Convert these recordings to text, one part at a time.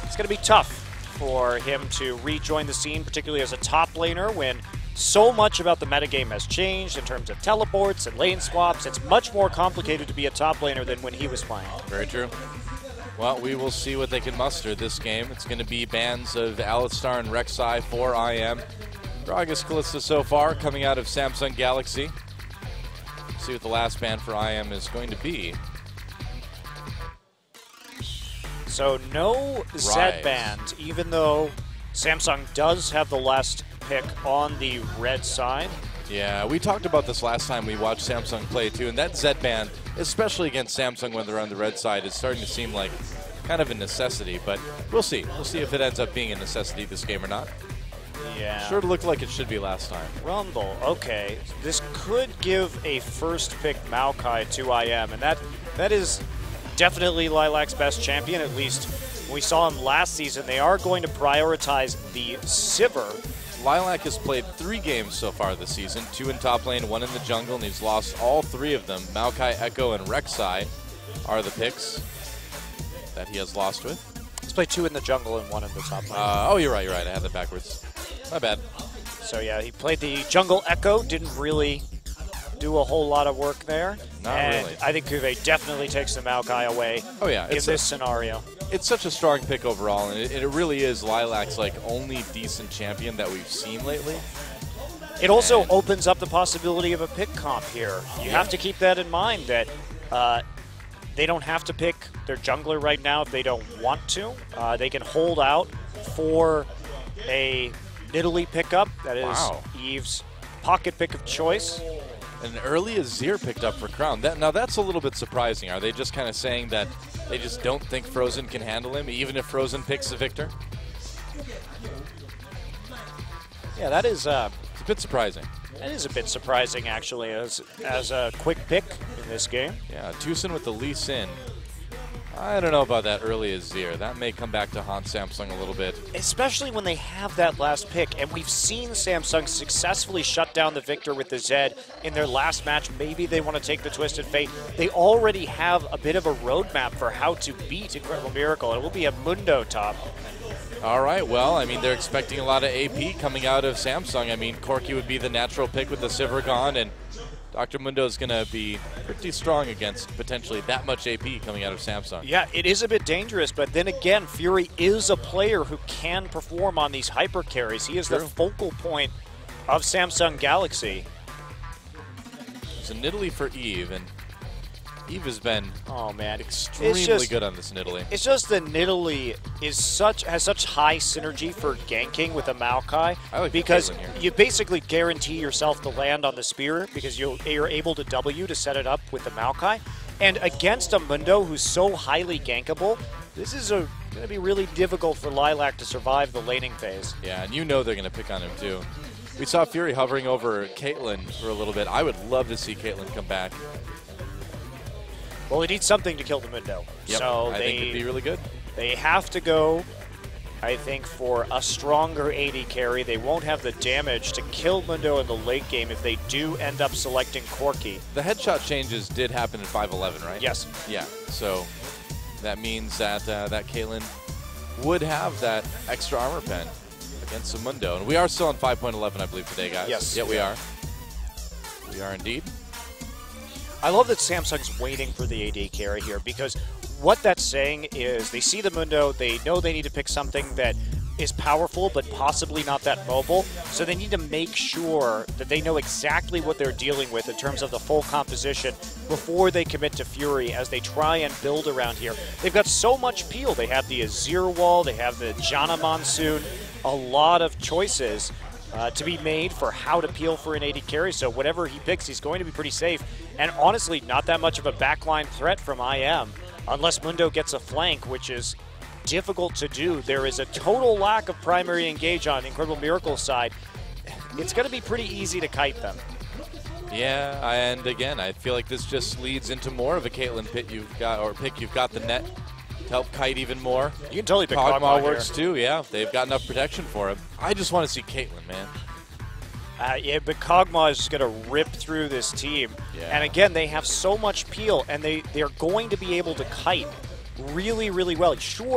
it's going to be tough for him to rejoin the scene, particularly as a top laner when so much about the metagame has changed in terms of teleports and lane swaps. It's much more complicated to be a top laner than when he was playing. Very true. Well, we will see what they can muster this game. It's going to be bans of Alistar and Rek'Sai for IM. Gragas Kalista so far coming out of Samsung Galaxy. See what the last ban for IM is going to be. So no Zed band, even though Samsung does have the last pick on the red side. Yeah, we talked about this last time we watched Samsung play too, and that Zed ban, especially against Samsung when they're on the red side, is starting to seem like kind of a necessity, but we'll see. We'll see if it ends up being a necessity this game or not. Yeah. Sure looked like it should be last time. Rumble, okay. This could give a first pick Maokai to IM, and that is definitely Lilac's best champion, at least we saw him last season. They are going to prioritize the Sivir. Lilac has played 3 games so far this season, 2 in top lane, 1 in the jungle, and he's lost all 3 of them. Maokai, Echo, and Rek'Sai are the picks that he has lost with. He's played 2 in the jungle and 1 in the top lane. Oh, you're right. I had that backwards. My bad. So yeah, he played the jungle Echo, didn't really do a whole lot of work there. Not and really. I think Kuve definitely takes the Maokai away in this scenario. It's such a strong pick overall, and it really is Lilac's like only decent champion that we've seen lately. It also opens up the possibility of a pick comp here. You have to keep that in mind that they don't have to pick their jungler right now if they don't want to. They can hold out for a Nidalee pickup. That is Eve's pocket pick of choice. And an early Azir picked up for Crown. Now that's a little bit surprising. Are they just kind of saying that they just don't think Frozen can handle him, even if Frozen picks the Victor? Yeah, that is it's a bit surprising. That is a bit surprising, actually, as a quick pick in this game. Yeah, Tucson with the Lee Sin. I don't know about that early Azir. That may come back to haunt Samsung a little bit. Especially when they have that last pick. And we've seen Samsung successfully shut down the Victor with the Zed in their last match. Maybe they want to take the Twisted Fate. They already have a bit of a roadmap for how to beat Incredible Miracle. It will be a Mundo top. All right, well, I mean, they're expecting a lot of AP coming out of Samsung. I mean, Corki would be the natural pick with the Sivir gone, and Dr. Mundo is going to be pretty strong against potentially that much AP coming out of Samsung. Yeah, it is a bit dangerous, but then again, Fury is a player who can perform on these hyper carries. He is the focal point of Samsung Galaxy. It's a Nidalee for Eve, and Eve has been extremely good on this Nidalee. It's just that Nidalee has such high synergy for ganking with a Maokai because you basically guarantee yourself to land on the spear because you're able to W to set it up with the Maokai. And against a Mundo who's so highly gankable, this is going to be really difficult for Lilac to survive the laning phase. Yeah, and you know they're going to pick on him too. We saw Fury hovering over Caitlyn for a little bit. I would love to see Caitlyn come back. Well, he needs something to kill the Mundo. Yep, so I think it'd be really good. They have to go, I think, for a stronger AD carry. They won't have the damage to kill Mundo in the late game if they do end up selecting Corki. The headshot changes did happen in 5.11, right? Yes. Yeah, so that means that that Caitlyn would have that extra armor pen against the Mundo. And we are still on 5.11, I believe, today, guys. Yes. Yeah, we are. We are indeed. I love that Samsung's waiting for the AD carry here because what that's saying is they see the Mundo, they know they need to pick something that is powerful but possibly not that mobile, so they need to make sure that they know exactly what they're dealing with in terms of the full composition before they commit to Fury as they try and build around here. They've got so much peel. They have the Azir wall, they have the Janna Monsoon, a lot of choices to be made for how to peel for an AD carry, so whatever he picks, he's going to be pretty safe. And honestly, not that much of a backline threat from IM, unless Mundo gets a flank, which is difficult to do. There is a total lack of primary engage on Incredible Miracle's side. It's going to be pretty easy to kite them. Yeah, and again, I feel like this just leads into more of a Caitlyn pick you've got the net to help kite even more. You can totally pick Kog'Maw works too, yeah. They've got enough protection for him. I just want to see Caitlyn, man. Yeah, but Kog'Maw is just going to rip through this team. Yeah. And again, they have so much peel, and they're going to be able to kite really, really well. Sure,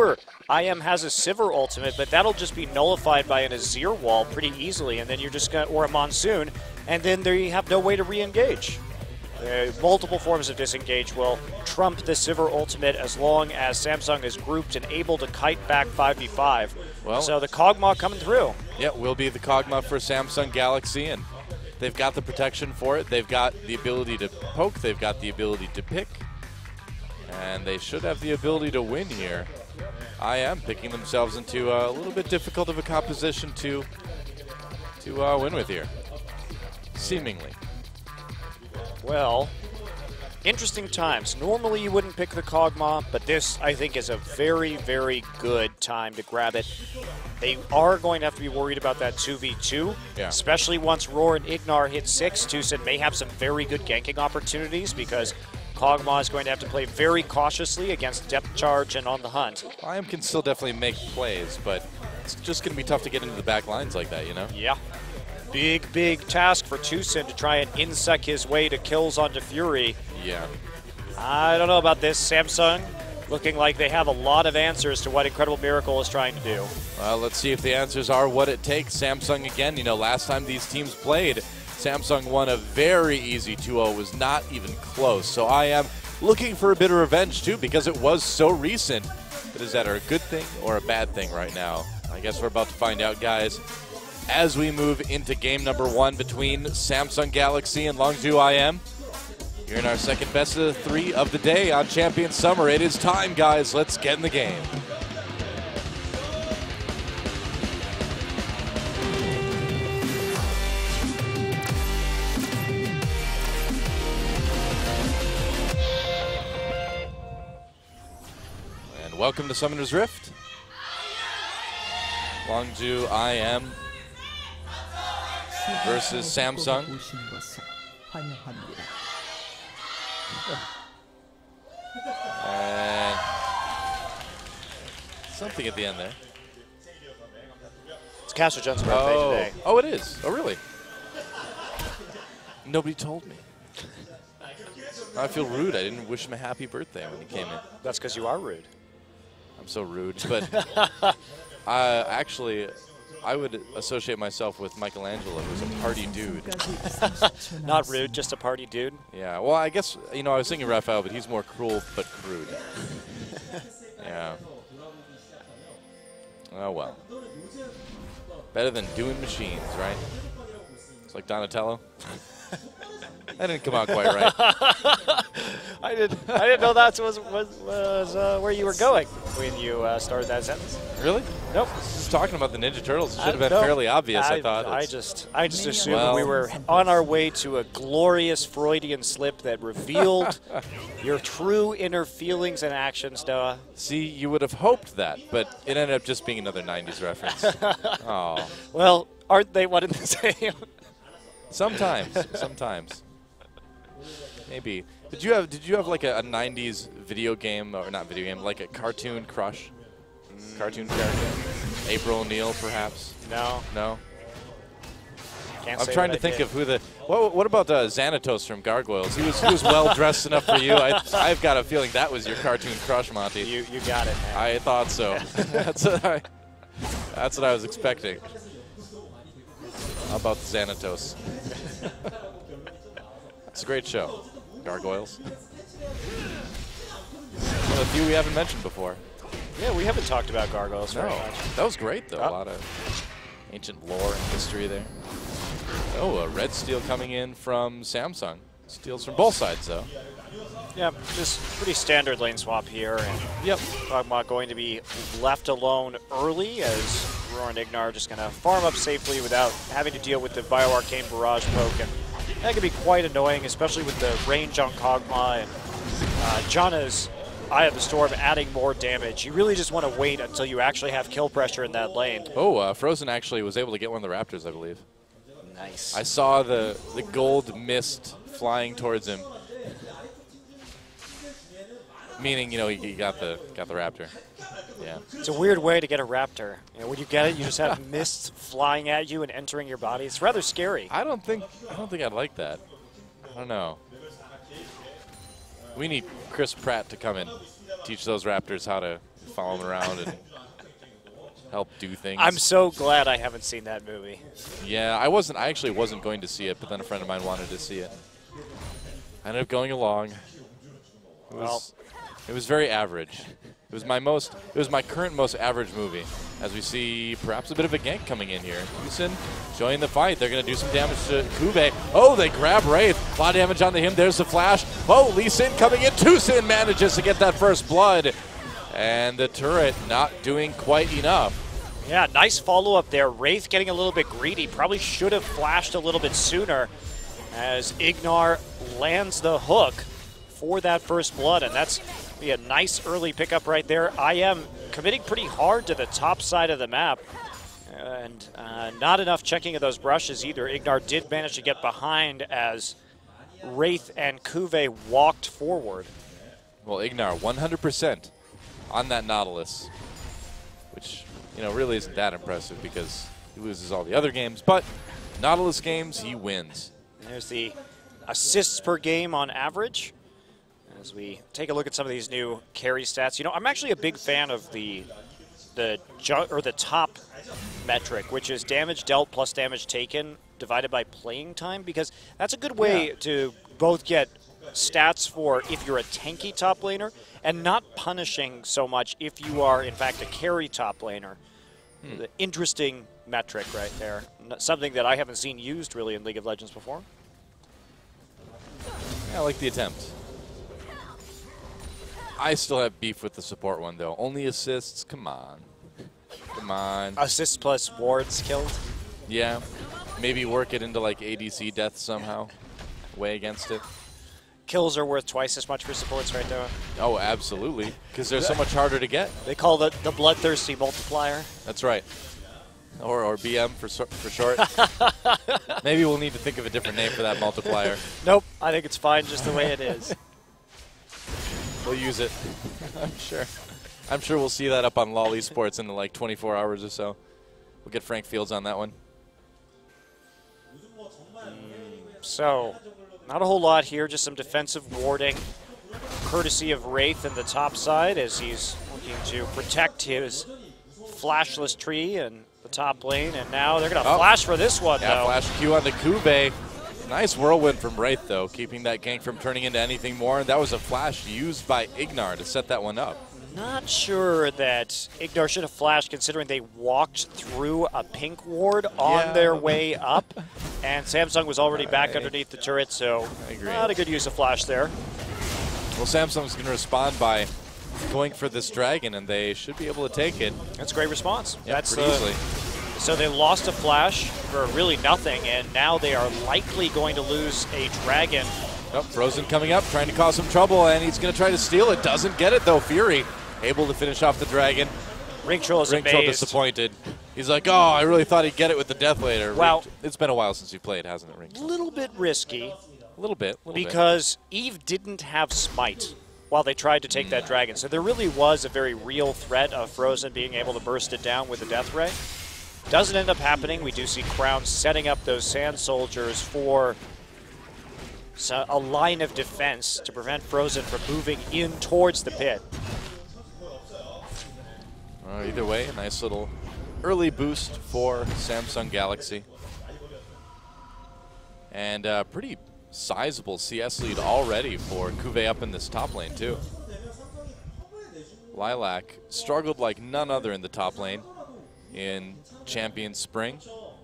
IM has a Sivir ultimate, but that'll just be nullified by an Azir wall pretty easily, and then you're just or a Monsoon, and then they have no way to re-engage. Multiple forms of disengage will trump the Sivir ultimate as long as Samsung is grouped and able to kite back 5v5. Well, so the Kog'Maw coming through. Yeah, will be the Kog'Maw for Samsung Galaxy, and they've got the protection for it. They've got the ability to poke. They've got the ability to pick. And they should have the ability to win here. IM picking themselves into a little bit difficult of a composition to win with here, seemingly. Well, interesting times. Normally you wouldn't pick the Kog'Maw, but this, I think, is a very, very good time to grab it. They are going to have to be worried about that 2v2, especially once Roar and Ignar hit 6. TuSen may have some very good ganking opportunities because Kog'Maw is going to have to play very cautiously against Depth Charge and On the Hunt. IM can still definitely make plays, but it's just going to be tough to get into the back lines like that, you know? Yeah. Big, big task for TuSen to try and insect his way to kills onto Fury. Yeah. I don't know about this. Samsung looking like they have a lot of answers to what Incredible Miracle is trying to do. Well, let's see if the answers are what it takes. Samsung again, you know, last time these teams played, Samsung won a very easy 2-0, was not even close. So I am looking for a bit of revenge too because it was so recent. But is that a good thing or a bad thing right now? I guess we're about to find out, guys, as we move into game number 1 between Samsung Galaxy and Longzhu IM. Here in our second best of 3 of the day on Champion Summer. It is time, guys. Let's get in the game. And welcome to Summoner's Rift. Longzhu IM versus Samsung. And something at the end there. It's Castor Jones' birthday today. Oh, it is. Oh, really? Nobody told me. I feel rude. I didn't wish him a happy birthday when he came in. That's because you are rude. I'm so rude. But actually, I would associate myself with Michelangelo, who's a party dude. Not rude, just a party dude. Yeah, well, I guess, you know, I was thinking Raphael, but he's more cruel but crude. Yeah. Oh, well. Better than doing machines, right? It's like Donatello. That didn't come out quite right. I didn't know that was where you were going when you started that sentence. Really? Nope. Just talking about the Ninja Turtles. It should have been fairly obvious, I thought. I just assumed we were on our way to a glorious Freudian slip that revealed your true inner feelings and actions, Noah. See, you would have hoped that, but it ended up just being another 90s reference. Oh. Well, aren't they one and the same? Sometimes. Sometimes. Maybe. Did you have like a 90s video game, or not video game, like a cartoon crush? Cartoon character? April O'Neil, perhaps? No. No? Can't I'm say trying to think of who the... What about Xanatos from Gargoyles? He was well dressed enough for you. I've got a feeling that was your cartoon crush, Monty. You got it, man. I thought so. That's what I was expecting. How about the Xanatos? It's a great show. Gargoyles. One of the few we haven't mentioned before. Yeah, we haven't talked about Gargoyles very much. That was great, though. A lot of ancient lore and history there. Oh, a red steal coming in from Samsung. Steals from both sides, though. Yeah, just pretty standard lane swap here. And yep. Kog'Maw going to be left alone early as Roar and Ignar are just going to farm up safely without having to deal with the BioArcane barrage poke. And that can be quite annoying, especially with the range on Kog'Maw and Janna's Eye of the Storm adding more damage. You really just want to wait until you actually have kill pressure in that lane. Oh, Frozen actually was able to get one of the Raptors, I believe. Nice. I saw the gold mist flying towards him. Meaning, you know, he got the Raptor. Yeah. It's a weird way to get a Raptor. You know, when you get it, you just have mist flying at you and entering your body. It's rather scary. I don't think I'd like that. I don't know. We need Chris Pratt to come and teach those Raptors how to follow him around and help do things. I'm so glad I haven't seen that movie. Yeah, I actually wasn't going to see it, but then a friend of mine wanted to see it. I ended up going along. It was very average. It was my current most average movie. As we see perhaps a bit of a gank coming in here. Lee Sin joining the fight. They're going to do some damage to Kube. Oh, they grab Wraith. A lot of damage onto him. There's the flash. Oh, Lee Sin coming in. Sin manages to get that first blood. And the turret not doing quite enough. Yeah, nice follow-up there. Wraith getting a little bit greedy. Probably should have flashed a little bit sooner as Ignar lands the hook for that first blood. And that's a nice early pickup right there. IM committing pretty hard to the top side of the map. And not enough checking of those brushes either. Ignar did manage to get behind as Wraith and Kuve walked forward. Well, Ignar 100% on that Nautilus, which, you know, really isn't that impressive because he loses all the other games. But Nautilus games, he wins. There's the assists per game on average. As we take a look at some of these new carry stats, you know, I'm actually a big fan of the top metric, which is damage dealt plus damage taken divided by playing time, because that's a good way to both get stats for if you're a tanky top laner and not punishing so much if you are in fact a carry top laner. The interesting metric right there. Something that I haven't seen used really in League of Legends before. Yeah, I like the attempt. I still have beef with the support one, though. Only assists? Come on. Come on. Assists plus wards killed? Yeah. Maybe work it into, like, ADC death somehow. Way against it. Kills are worth twice as much for supports right now. Oh, absolutely. Because they're so much harder to get. They call it the bloodthirsty multiplier. That's right. Or BM for short. Maybe we'll need to think of a different name for that multiplier. Nope. I think it's fine just the way it is. We'll use it. I'm sure. I'm sure we'll see that up on LoL Esports in like 24 hours or so. We'll get Frank Fields on that one. So, not a whole lot here, just some defensive warding, courtesy of Wraith in the top side as he's looking to protect his flashless tree in the top lane. And now they're going to flash for this one, though. Flash Q on the Kube. Nice whirlwind from Wraith, though, keeping that gank from turning into anything more. And that was a flash used by Ignar to set that one up. Not sure that Ignar should have flashed, considering they walked through a pink ward on their way up. And Samsung was already back underneath the turret, so not a good use of flash there. Well, Samsung's going to respond by going for this dragon, and they should be able to take it. That's a great response. Yeah, that's pretty easily. So they lost a flash for really nothing, and now they are likely going to lose a dragon. Oh, Frozen coming up, trying to cause some trouble, and he's going to try to steal it. Doesn't get it, though. Fury able to finish off the dragon. Ring Troll is Ring Troll disappointed. He's like, oh, I really thought he'd get it with the Death Later. Well, it's been a while since you played, hasn't it, Ring Troll? A little bit risky. A little bit. Because Eve didn't have Smite while they tried to take that dragon. So there really was a very real threat of Frozen being able to burst it down with the Death Ray. Doesn't end up happening. We do see Crown setting up those Sand Soldiers for a line of defense to prevent Frozen from moving in towards the pit. Either way, a nice little early boost for Samsung Galaxy. And pretty sizable CS lead already for Kuve up in this top lane, too. Lilac struggled like none other in the top lane in Champion Spring.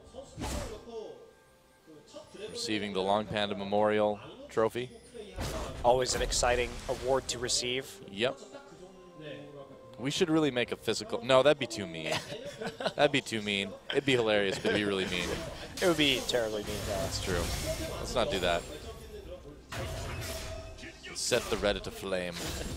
Receiving the Long Panda Memorial Trophy. Always an exciting award to receive. Yep. We should really make a physical. No, that'd be too mean. That'd be too mean. It'd be hilarious, but it'd be really mean. It would be terribly mean. That's true. Let's not do that. Set the Reddit aflame.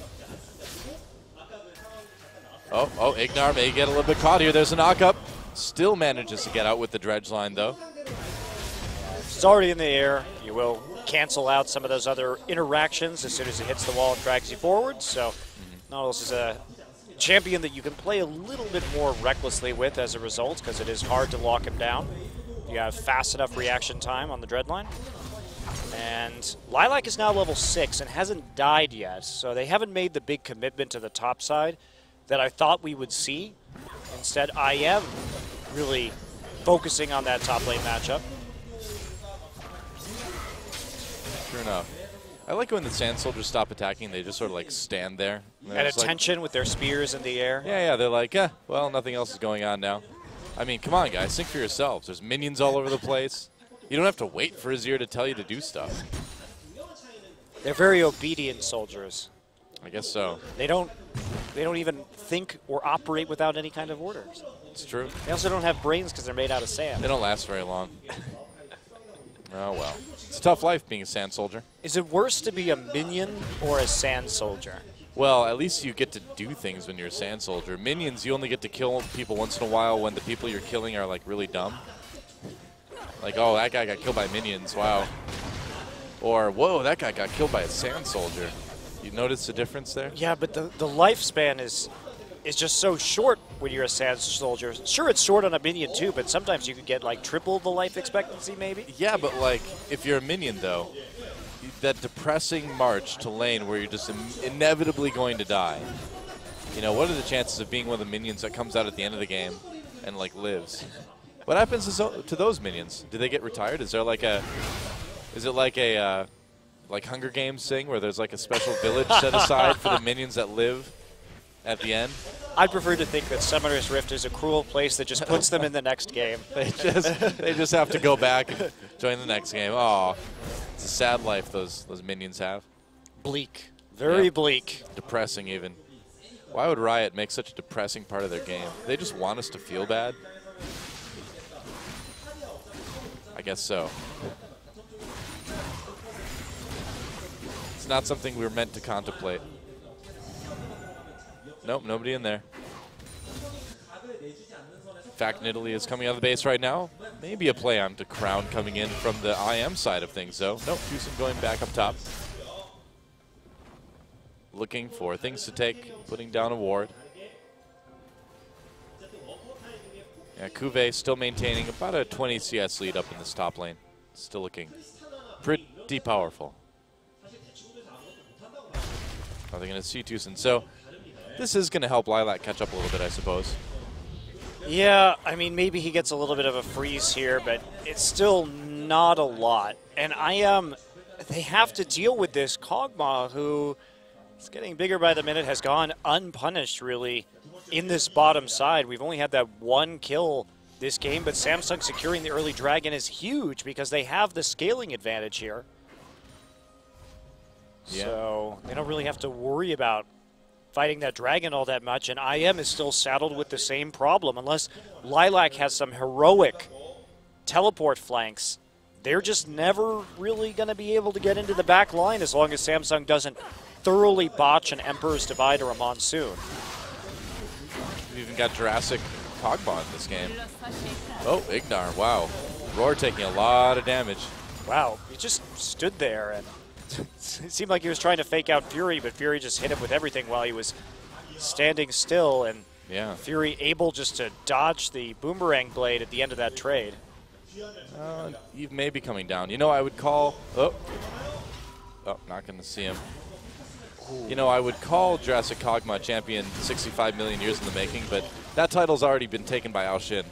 Oh, Ignar may get a little bit caught here. There's a knock-up. Still manages to get out with the dredge line, though. It's already in the air. You will cancel out some of those other interactions as soon as it hits the wall and drags you forward. So Nautilus is a champion that you can play a little bit more recklessly with as a result, because it is hard to lock him down. You have fast enough reaction time on the Dreadline. And Lilac is now level 6 and hasn't died yet, so they haven't made the big commitment to the top side that I thought we would see Instead, I am really focusing on that top lane matchup. Sure enough. I like when the Sand Soldiers stop attacking, they just sort of like stand there. At attention with their spears in the air. Yeah, they're like, well, nothing else is going on now. I mean, come on, guys, think for yourselves. There's minions all over the place. You don't have to wait for Azir to tell you to do stuff. They're very obedient soldiers. I guess so. They don't even think or operate without any kind of orders. It's true. They also don't have brains because they're made out of sand. They don't last very long. Oh, well. It's a tough life being a Sand Soldier. Is it worse to be a minion or a sand soldier? Well, at least you get to do things when you're a Sand Soldier. Minions, you only get to kill people once in a while when the people you're killing are, like, really dumb. Like, oh, that guy got killed by minions, wow. Or, whoa, that guy got killed by a Sand Soldier. You notice the difference there? Yeah, but the lifespan is just so short when you're a sand soldier. Sure, it's short on a minion too, but sometimes you could get like triple the life expectancy maybe. Yeah, but like if you're a minion though, that depressing march to lane where you're just inevitably going to die. You know, what are the chances of being one of the minions that comes out at the end of the game and like lives? What happens to those minions? Do they get retired? Is it like a like Hunger Games thing where there's like a special village set aside for the minions that live at the end? I'd prefer to think that Summoner's Rift is a cruel place that just puts them in the next game. They just have to go back and join the next game. Oh, it's a sad life those minions have. Bleak. Very bleak. Depressing even. Why would Riot make such a depressing part of their game? They just want us to feel bad? I guess so. It's not something we were meant to contemplate. Nope, nobody in there. In fact, Nidalee is coming out of the base right now. Maybe a play on to Crown coming in from the IM side of things, though. Nope, Houston going back up top. Looking for things to take, putting down a ward. Yeah, Cuvée still maintaining about a 20 CS lead up in this top lane. Still looking pretty powerful. Nothing going to see Houston. So this is going to help Lilac catch up a little bit, I suppose. Yeah, I mean, maybe he gets a little bit of a freeze here, but it's still not a lot. And they have to deal with this. Kog'Maw, who is getting bigger by the minute, has gone unpunished, really, in this bottom side. We've only had that one kill this game, but Samsung securing the early dragon is huge because they have the scaling advantage here. Yeah. So they don't really have to worry about fighting that dragon all that much, and IM is still saddled with the same problem. Unless Lilac has some heroic teleport flanks, they're just never really going to be able to get into the back line as long as Samsung doesn't thoroughly botch an Emperor's Divide or a Monsoon. We've even got Jurassic Kog'Maw in this game. Oh, Ignar, wow. Roar taking a lot of damage. Wow, he just stood there and it seemed like he was trying to fake out Fury, but Fury just hit him with everything while he was standing still, and yeah, Fury able just to dodge the boomerang blade at the end of that trade. He may be coming down. You know, I would call... Oh, not going to see him. You know, I would call Jurassic Kog'Maw champion 65 million years in the making, but that title's already been taken by Ao Shin.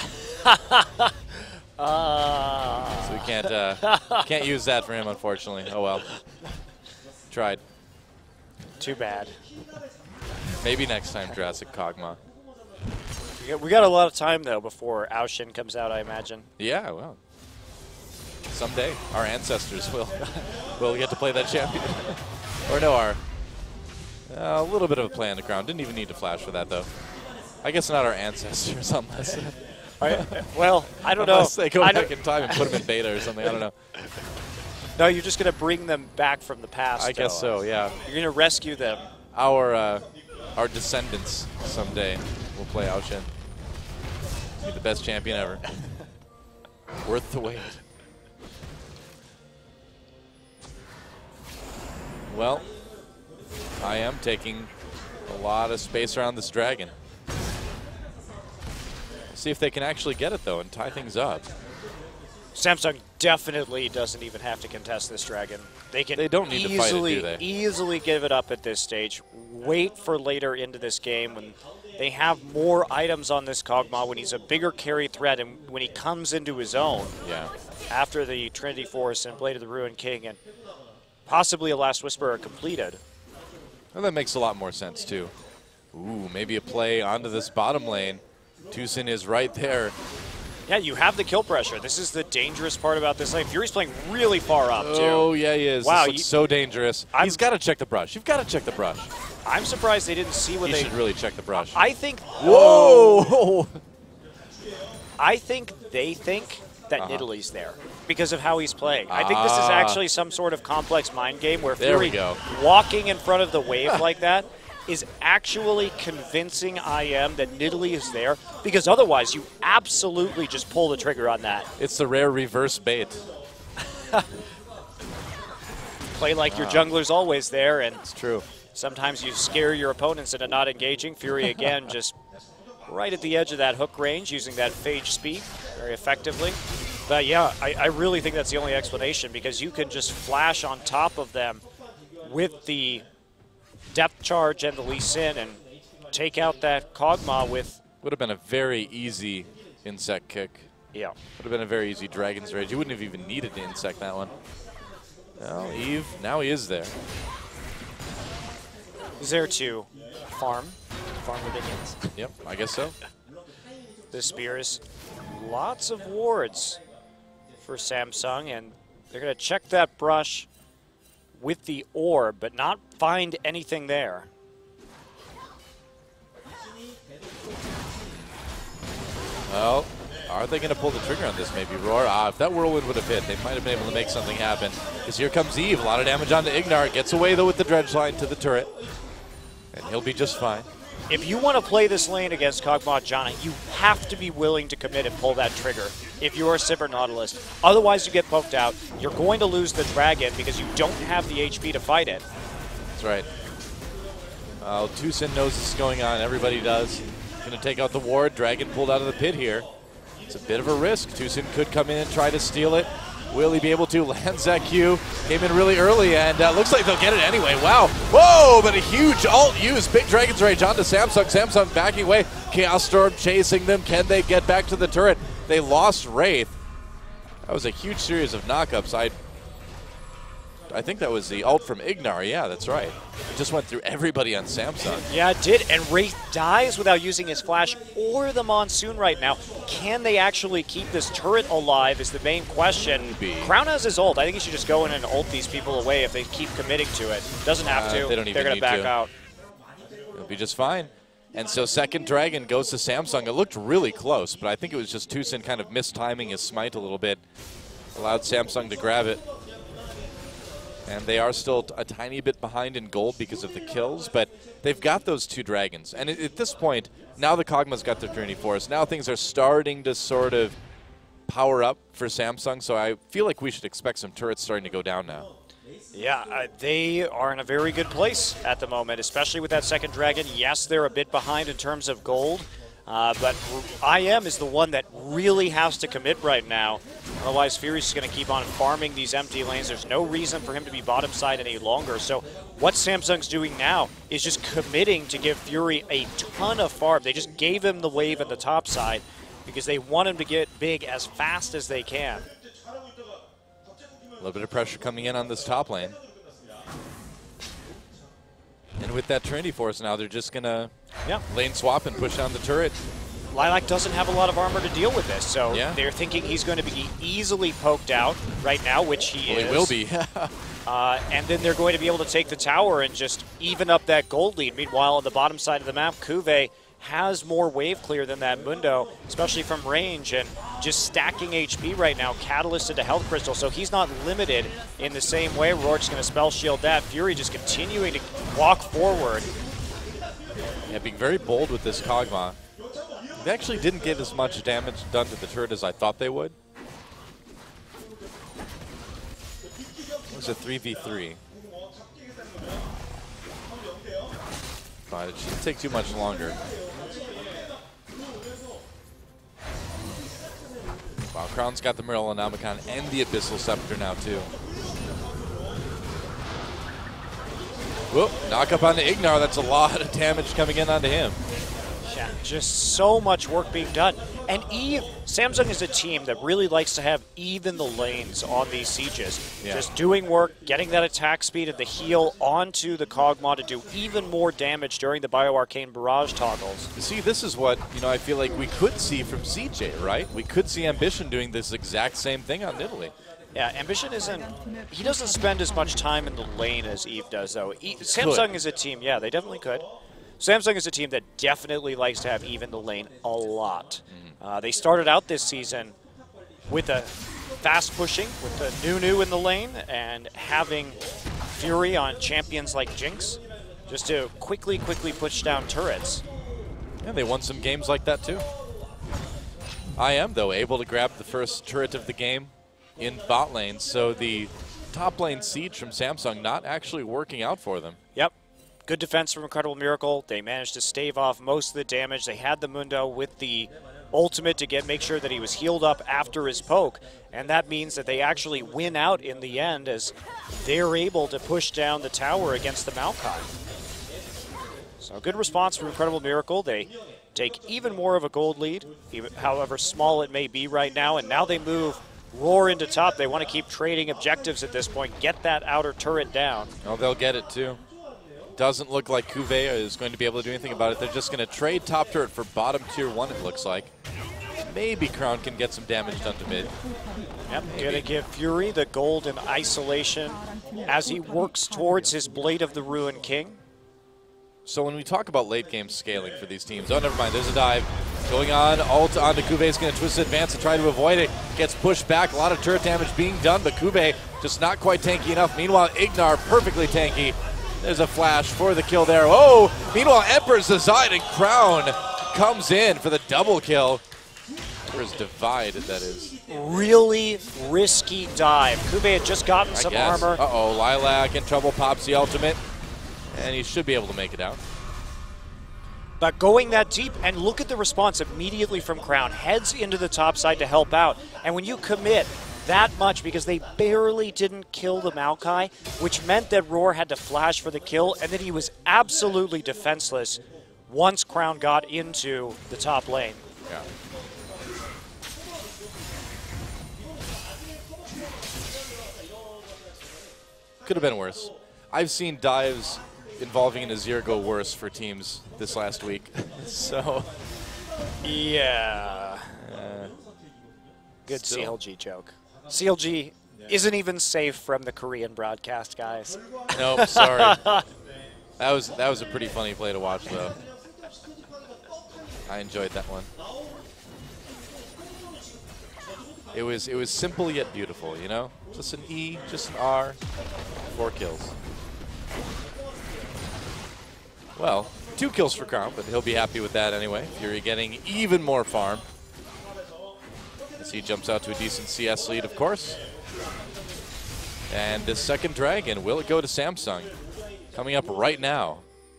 So we can't use that for him, unfortunately. Oh well. Tried. Too bad. Maybe next time, Jurassic Kog'Maw. We got a lot of time though before Ao Shin comes out, I imagine. Yeah, well, someday our ancestors will get to play that champion. Or no, a little bit of a play on the ground. Didn't even need to flash for that though. I guess not our ancestors, unless. Well, I don't know. Unless they go back in time and put them in beta or something. I don't know. No, you're just going to bring them back from the past. I guess so, yeah. You're going to rescue them. Our descendants someday will play Ao Shin. Be the best champion ever. Worth the wait. Well, I am taking a lot of space around this dragon. See if they can actually get it, though, and tie things up. Samsung definitely doesn't even have to contest this dragon. They don't need to fight it, do they? Easily give it up at this stage. Wait for later into this game when they have more items on this Kog'Maw when he's a bigger carry threat and when he comes into his own. Yeah. After the Trinity Force and Blade of the Ruined King and possibly a Last Whisper are completed. Well, that makes a lot more sense, too. Ooh, maybe a play onto this bottom lane. TuSin is right there. Yeah, you have the kill pressure. This is the dangerous part about this lane. Fury's playing really far up, too. Oh, yeah, he is. Wow, this looks so dangerous. He's got to check the brush. You've got to check the brush. I'm surprised they didn't see what He should really check the brush. I think... Whoa! I think they think that Nidalee's there because of how he's playing. I think this is actually some sort of complex mind game where Fury walking in front of the wave like that is actually convincing IM that Nidalee is there, because otherwise you absolutely just pull the trigger on that. It's the rare reverse bait. Play like your jungler's always there, and it's true. Sometimes you scare your opponents into not engaging. Fury, again, just right at the edge of that hook range, using that phage speed very effectively. But yeah, I really think that's the only explanation, because you can just flash on top of them with the depth charge and the Lee Sin and take out that Kog'Maw with... Would have been a very easy insect kick. Yeah. Would have been a very easy Dragon's Rage. You wouldn't have even needed to insect that one. Well, Eve, now he is there. He's there to farm the minions. Yep, I guess so. The Spears, lots of wards for Samsung, and they're going to check that brush with the orb, but not find anything there. Well, are they going to pull the trigger on this maybe, Roar? If that Whirlwind would have hit, they might have been able to make something happen. Because here comes Eve. A lot of damage onto Ignar. Gets away, though, with the dredge line to the turret. And he'll be just fine. If you want to play this lane against Kog'Maw Janna, you have to be willing to commit and pull that trigger if you're a Sivir Nautilus. Otherwise, you get poked out. You're going to lose the dragon because you don't have the HP to fight it. That's right. TuSin knows this is going on. Everybody does. Going to take out the ward. Dragon pulled out of the pit here. It's a bit of a risk. TuSin could come in and try to steal it. Will he be able to? Lands that Q. Came in really early, and looks like they'll get it anyway. Wow. Whoa, but a huge ult use. Big Dragon's Rage onto Samsung. Samsung backing away. Chaos Storm chasing them. Can they get back to the turret? They lost Wraith. That was a huge series of knockups. I think that was the ult from Ignar. Yeah, that's right. It just went through everybody on Samsung. Yeah, it did. And Wraith dies without using his flash or the Monsoon right now. Can they actually keep this turret alive is the main question. Crown has his ult. I think he should just go in and ult these people away if they keep committing to it. Doesn't have to. They don't even They're going to back out. It'll be just fine. And so second dragon goes to Samsung. It looked really close, but I think it was just TuSin kind of mistiming his smite a little bit. Allowed Samsung to grab it. And they are still a tiny bit behind in gold because of the kills, but they've got those two dragons. And at this point, now the Kog'Maw's got their Trinity Force. Now things are starting to sort of power up for Samsung, so I feel like we should expect some turrets starting to go down now. Yeah, they are in a very good place at the moment, especially with that second dragon. Yes, they're a bit behind in terms of gold, but IM is the one that really has to commit right now. Otherwise, Fury's just going to keep on farming these empty lanes. There's no reason for him to be bottom side any longer. So what Samsung's doing now is just committing to give Fury a ton of farm. They just gave him the wave at the top side because they want him to get big as fast as they can. A little bit of pressure coming in on this top lane. And with that Trinity Force now, they're just going to lane swap and push down the turret. Lilac doesn't have a lot of armor to deal with this, so they're thinking he's going to be easily poked out right now, which he is. He will be. And then they're going to be able to take the tower and just even up that gold lead. Meanwhile, on the bottom side of the map, Kuve has more wave clear than that Mundo, especially from range, and just stacking HP right now, Catalyst into Health Crystal, so he's not limited in the same way. Rourke's going to spell shield that. Fury just continuing to walk forward. Yeah, being very bold with this Kog'Maw. They actually didn't get as much damage done to the turret as I thought they would. It was a 3v3. But it shouldn't take too much longer. Wow, Crown's got the Morellonomicon and the Abyssal Scepter now, too. Whoop, knock up onto Ignar. That's a lot of damage coming in onto him. Yeah, just so much work being done. And Samsung is a team that really likes to have even the lanes on these sieges. Yeah. Just doing work, getting that attack speed and the heal onto the Kog'Maw to do even more damage during the BioArcane Barrage toggles. See, this is what, I feel like we could see from CJ, right? We could see Ambition doing this exact same thing on Nidalee. Yeah, Ambition he doesn't spend as much time in the lane as Eve does, though. Samsung is a team, yeah, they definitely could. Samsung is a team that definitely likes to have Eve in the lane a lot. They started out this season with a fast pushing, with the Nunu in the lane, and having Fury on champions like Jinx, just to quickly push down turrets. Yeah, they won some games like that too. IM, though, able to grab the first turret of the game in bot lane, so the top lane siege from Samsung not actually working out for them. Yep. Good defense from Incredible Miracle. They managed to stave off most of the damage. They had the Mundo with the ultimate to make sure that he was healed up after his poke, and that means that they actually win out in the end as they're able to push down the tower against the Maokai. So good response from Incredible Miracle. They take even more of a gold lead, however small it may be right now, and now they move Roar into top. They want to keep trading objectives at this point, get that outer turret down. Oh, they'll get it too. Doesn't look like Kuvea is going to be able to do anything about it. They're just going to trade top turret for bottom tier 1, it looks like. Maybe Crown can get some damage done to mid. Yep, going to give Fury the gold in isolation as he works towards his Blade of the Ruined King. So when we talk about late game scaling for these teams, oh, never mind, there's a dive. Going on, ult onto Kuvea is going to twist advance and try to avoid it. Gets pushed back, a lot of turret damage being done, but Kuvea just not quite tanky enough. Meanwhile, Ignar perfectly tanky. There's a flash for the kill there. Oh, meanwhile, Emperor's Divide and Crown comes in for the double kill. Emperor's Divide, that is. Really risky dive. Kuvea had just gotten some armor. Uh-oh, Lilac in trouble, pops the ultimate, and he should be able to make it out. But going that deep, and look at the response immediately from Crown. Heads into the top side to help out. And when you commit that much, because they barely didn't kill the Maokai, which meant that Roar had to flash for the kill, and then he was absolutely defenseless once Crown got into the top lane. Yeah. Could have been worse. I've seen dives involving an Azir go worse for teams this last week. So, yeah. Good still. CLG joke. CLG isn't even safe from the Korean broadcast, guys. Nope, sorry. That was a pretty funny play to watch, though. I enjoyed that one. It was simple yet beautiful, you know? Just an E, just an R, 4 kills. Well, 2 kills for Crown, but he'll be happy with that anyway. Fury getting even more farm. As he jumps out to a decent CS lead, of course. And this second dragon, will it go to Samsung? Coming up right now.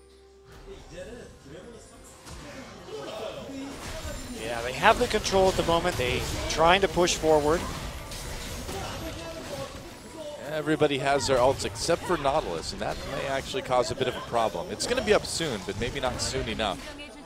Yeah, they have the control at the moment. They trying to push forward. Everybody has their ults except for Nautilus, and that may actually cause a bit of a problem. It's going to be up soon, but maybe not soon enough.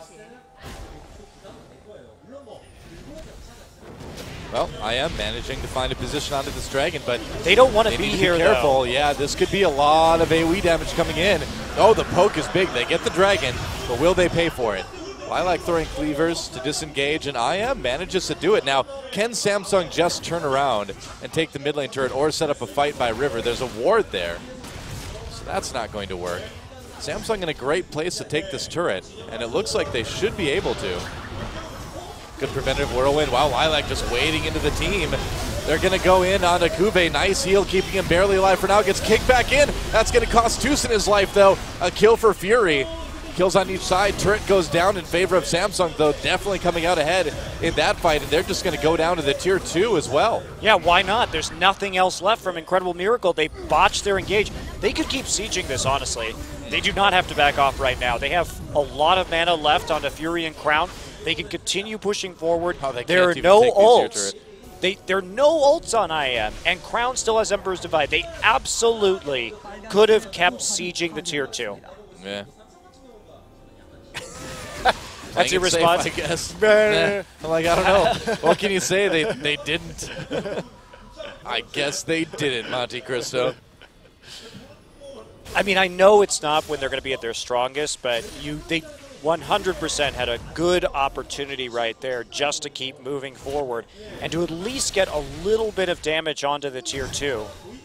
Well, I am managing to find a position onto this dragon, but they don't want to be here, careful. though. Yeah, this could be a lot of AoE damage coming in. Oh, the poke is big. They get the dragon, but will they pay for it? Lilac throwing cleavers to disengage, and IM manages to do it. Now, can Samsung just turn around and take the mid lane turret or set up a fight by River? There's a ward there, so that's not going to work. Samsung in a great place to take this turret, and it looks like they should be able to. Good preventative whirlwind. Wow, Lilac just wading into the team. They're going to go in on Kuvea. Nice heal, keeping him barely alive for now. Gets kicked back in. That's going to cost Tucson his life, though. A kill for Fury. Kills on each side. Turret goes down in favor of Samsung, though, definitely coming out ahead in that fight, and they're just going to go down to the tier 2 as well. Yeah, why not? There's nothing else left from Incredible Miracle. They botched their engage. They could keep sieging this, honestly. They do not have to back off right now. They have a lot of mana left onto Fury and Crown. They can continue pushing forward. Oh, there are no ults. There are no ults on IM, and Crown still has Emperor's Divide. They absolutely could have kept sieging the tier 2. Yeah. That's your safe, response? I guess. Nah. I'm like, I don't know. What can you say? They didn't. I guess they didn't, Monte Cristo. I mean, I know it's not when they're going to be at their strongest, but they 100% had a good opportunity right there just to keep moving forward and to at least get a little bit of damage onto the Tier 2.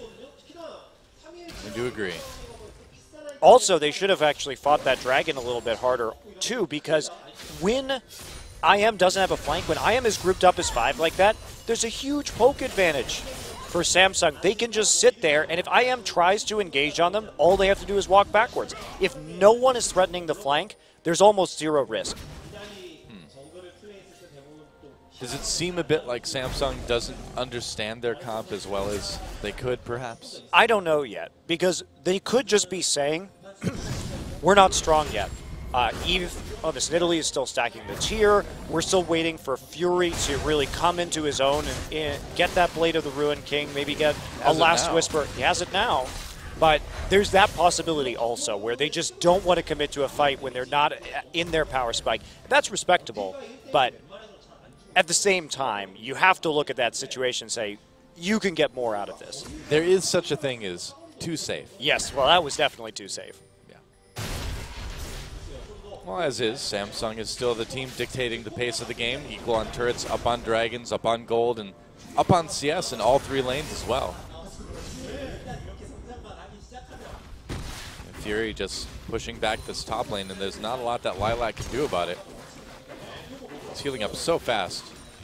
I do agree. Also, they should have actually fought that dragon a little bit harder, too, because when IM doesn't have a flank, when IM is grouped up as 5 like that, there's a huge poke advantage for Samsung. They can just sit there, and if IM tries to engage on them, all they have to do is walk backwards. If no one is threatening the flank, there's almost zero risk. Does it seem a bit like Samsung doesn't understand their comp as well as they could, perhaps? I don't know yet, because they could just be saying, we're not strong yet. This Nidalee is still stacking the tier. We're still waiting for Fury to really come into his own and get that Blade of the Ruined King, maybe get a Last Whisper. He has it now. But there's that possibility also where they just don't want to commit to a fight when they're not in their power spike. That's respectable, but at the same time, you have to look at that situation and say, you can get more out of this. There is such a thing as too safe. Yes, well, that was definitely too safe. Yeah. Well, as is, Samsung is still the team dictating the pace of the game. Equal on turrets, up on dragons, up on gold, and up on CS in all 3 lanes as well. Fury just pushing back this top lane, and there's not a lot that Lilac can do about it. He's healing up so fast.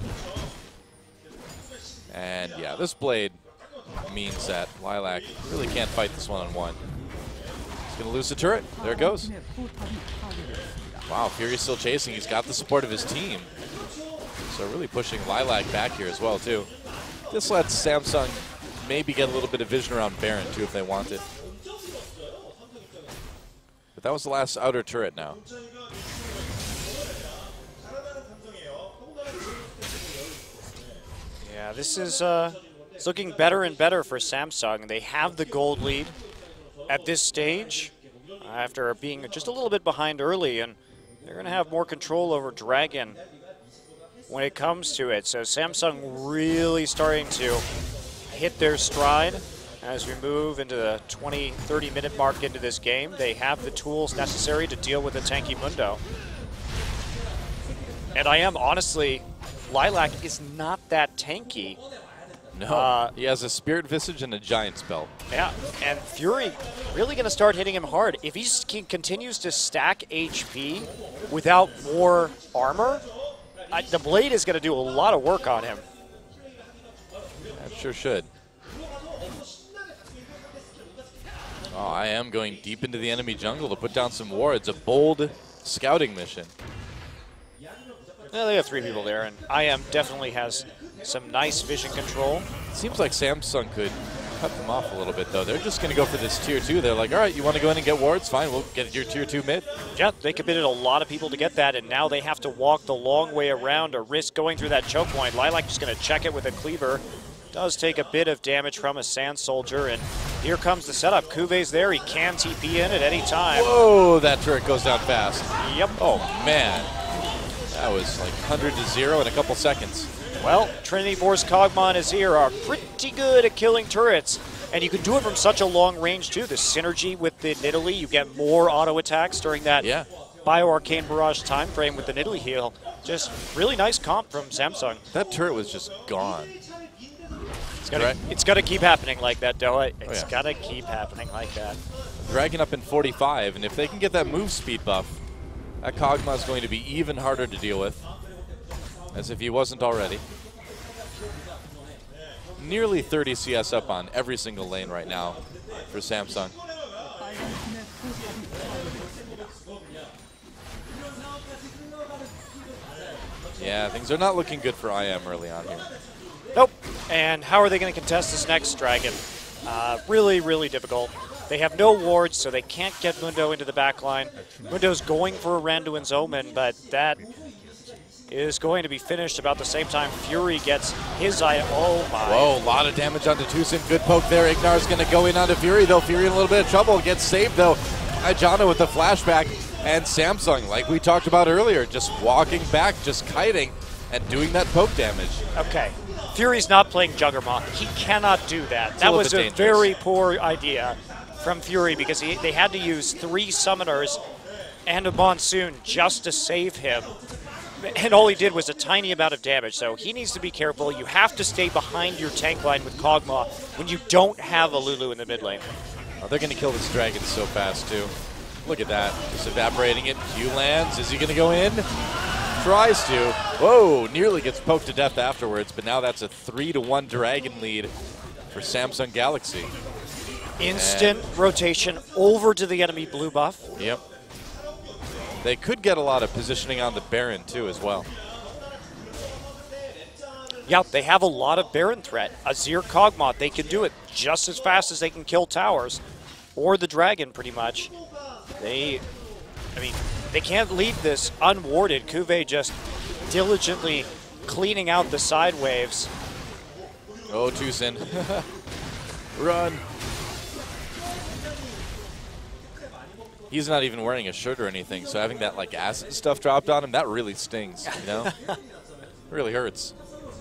And yeah, this Blade means that Lilac really can't fight this one-on-one. He's going to lose the turret. There it goes. Wow, Fury's still chasing. He's got the support of his team. So really pushing Lilac back here as well, too. This lets Samsung maybe get a little bit of vision around Baron, too, if they want it. But that was the last outer turret now. Yeah, this is it's looking better and better for Samsung. They have the gold lead at this stage after being just a little bit behind early, and they're going to have more control over Dragon when it comes to it. So Samsung really starting to hit their stride as we move into the 20-30 minute mark into this game. They have the tools necessary to deal with a tanky Mundo. And I am honestly, Lilac is not that tanky. No, he has a Spirit Visage and a Giant Spell. Yeah, and Fury really going to start hitting him hard. If he continues to stack HP without more armor, the Blade is going to do a lot of work on him. That sure should. Oh, I am going deep into the enemy jungle to put down some wards. A bold scouting mission. Yeah, they have 3 people there, and IM definitely has some nice vision control. Seems like Samsung could cut them off a little bit, though. They're just going to go for this Tier 2. They're like, all right, you want to go in and get wards? Fine, we'll get your Tier 2 mid. Yeah, they committed a lot of people to get that, and now they have to walk the long way around or risk going through that choke point. Lilac just going to check it with a cleaver. Does take a bit of damage from a Sand Soldier, and here comes the setup. Kuve's there. He can TP in at any time. Whoa, that turret goes down fast. Yep. Oh, man. That was like 100 to 0 in a couple seconds. Well, Trinity Force Kog'Maw is here are pretty good at killing turrets, and you can do it from such a long range, too. The synergy with the Nidalee, you get more auto attacks during that Bio-Arcane Barrage time frame with the Nidalee heal. Just really nice comp from Samsung. That turret was just gone. It's got to keep happening like that, Doa. It's got to keep happening like that. Dragging up in 45, and if they can get that move speed buff, that Kog'Maw is going to be even harder to deal with, as if he wasn't already. Nearly 30 CS up on every single lane right now for Samsung. Yeah, things are not looking good for IM early on here. Nope. And how are they going to contest this next dragon? Really, really difficult. They have no wards, so they can't get Mundo into the back line. Mundo's going for a Randuin's Omen, but that is going to be finished about the same time Fury gets his eye. Oh, my. Whoa, a lot of damage onto Tucson. Good poke there. Ignar's going to go in onto Fury, though. Fury in a little bit of trouble. Gets saved, though. Ijana with the flashback. And Samsung, like we talked about earlier, just walking back, just kiting, and doing that poke damage. Okay. Fury's not playing Juggernaut. He cannot do that. That was a dangerous. very poor idea from Fury because they had to use 3 summoners and a Monsoon just to save him. And all he did was a tiny amount of damage, so he needs to be careful. You have to stay behind your tank line with Kog'Maw when you don't have a Lulu in the mid lane. Oh, they're going to kill this dragon so fast, too. Look at that. Just evaporating it. Q lands. Is he going to go in? Tries to. Whoa, nearly gets poked to death afterwards, but now that's a 3-1 dragon lead for Samsung Galaxy. Instant rotation over to the enemy blue buff. Yep. They could get a lot of positioning on the Baron, too, as well. Yeah, they have a lot of Baron threat. Azir Kog'Maw, they can do it just as fast as they can kill towers, or the dragon, pretty much. They can't leave this unwarded. Cuvée just diligently cleaning out the side waves. Oh, Tucson. Run. He's not even wearing a shirt or anything, so having that like acid stuff dropped on him, that really stings, you know? It really hurts.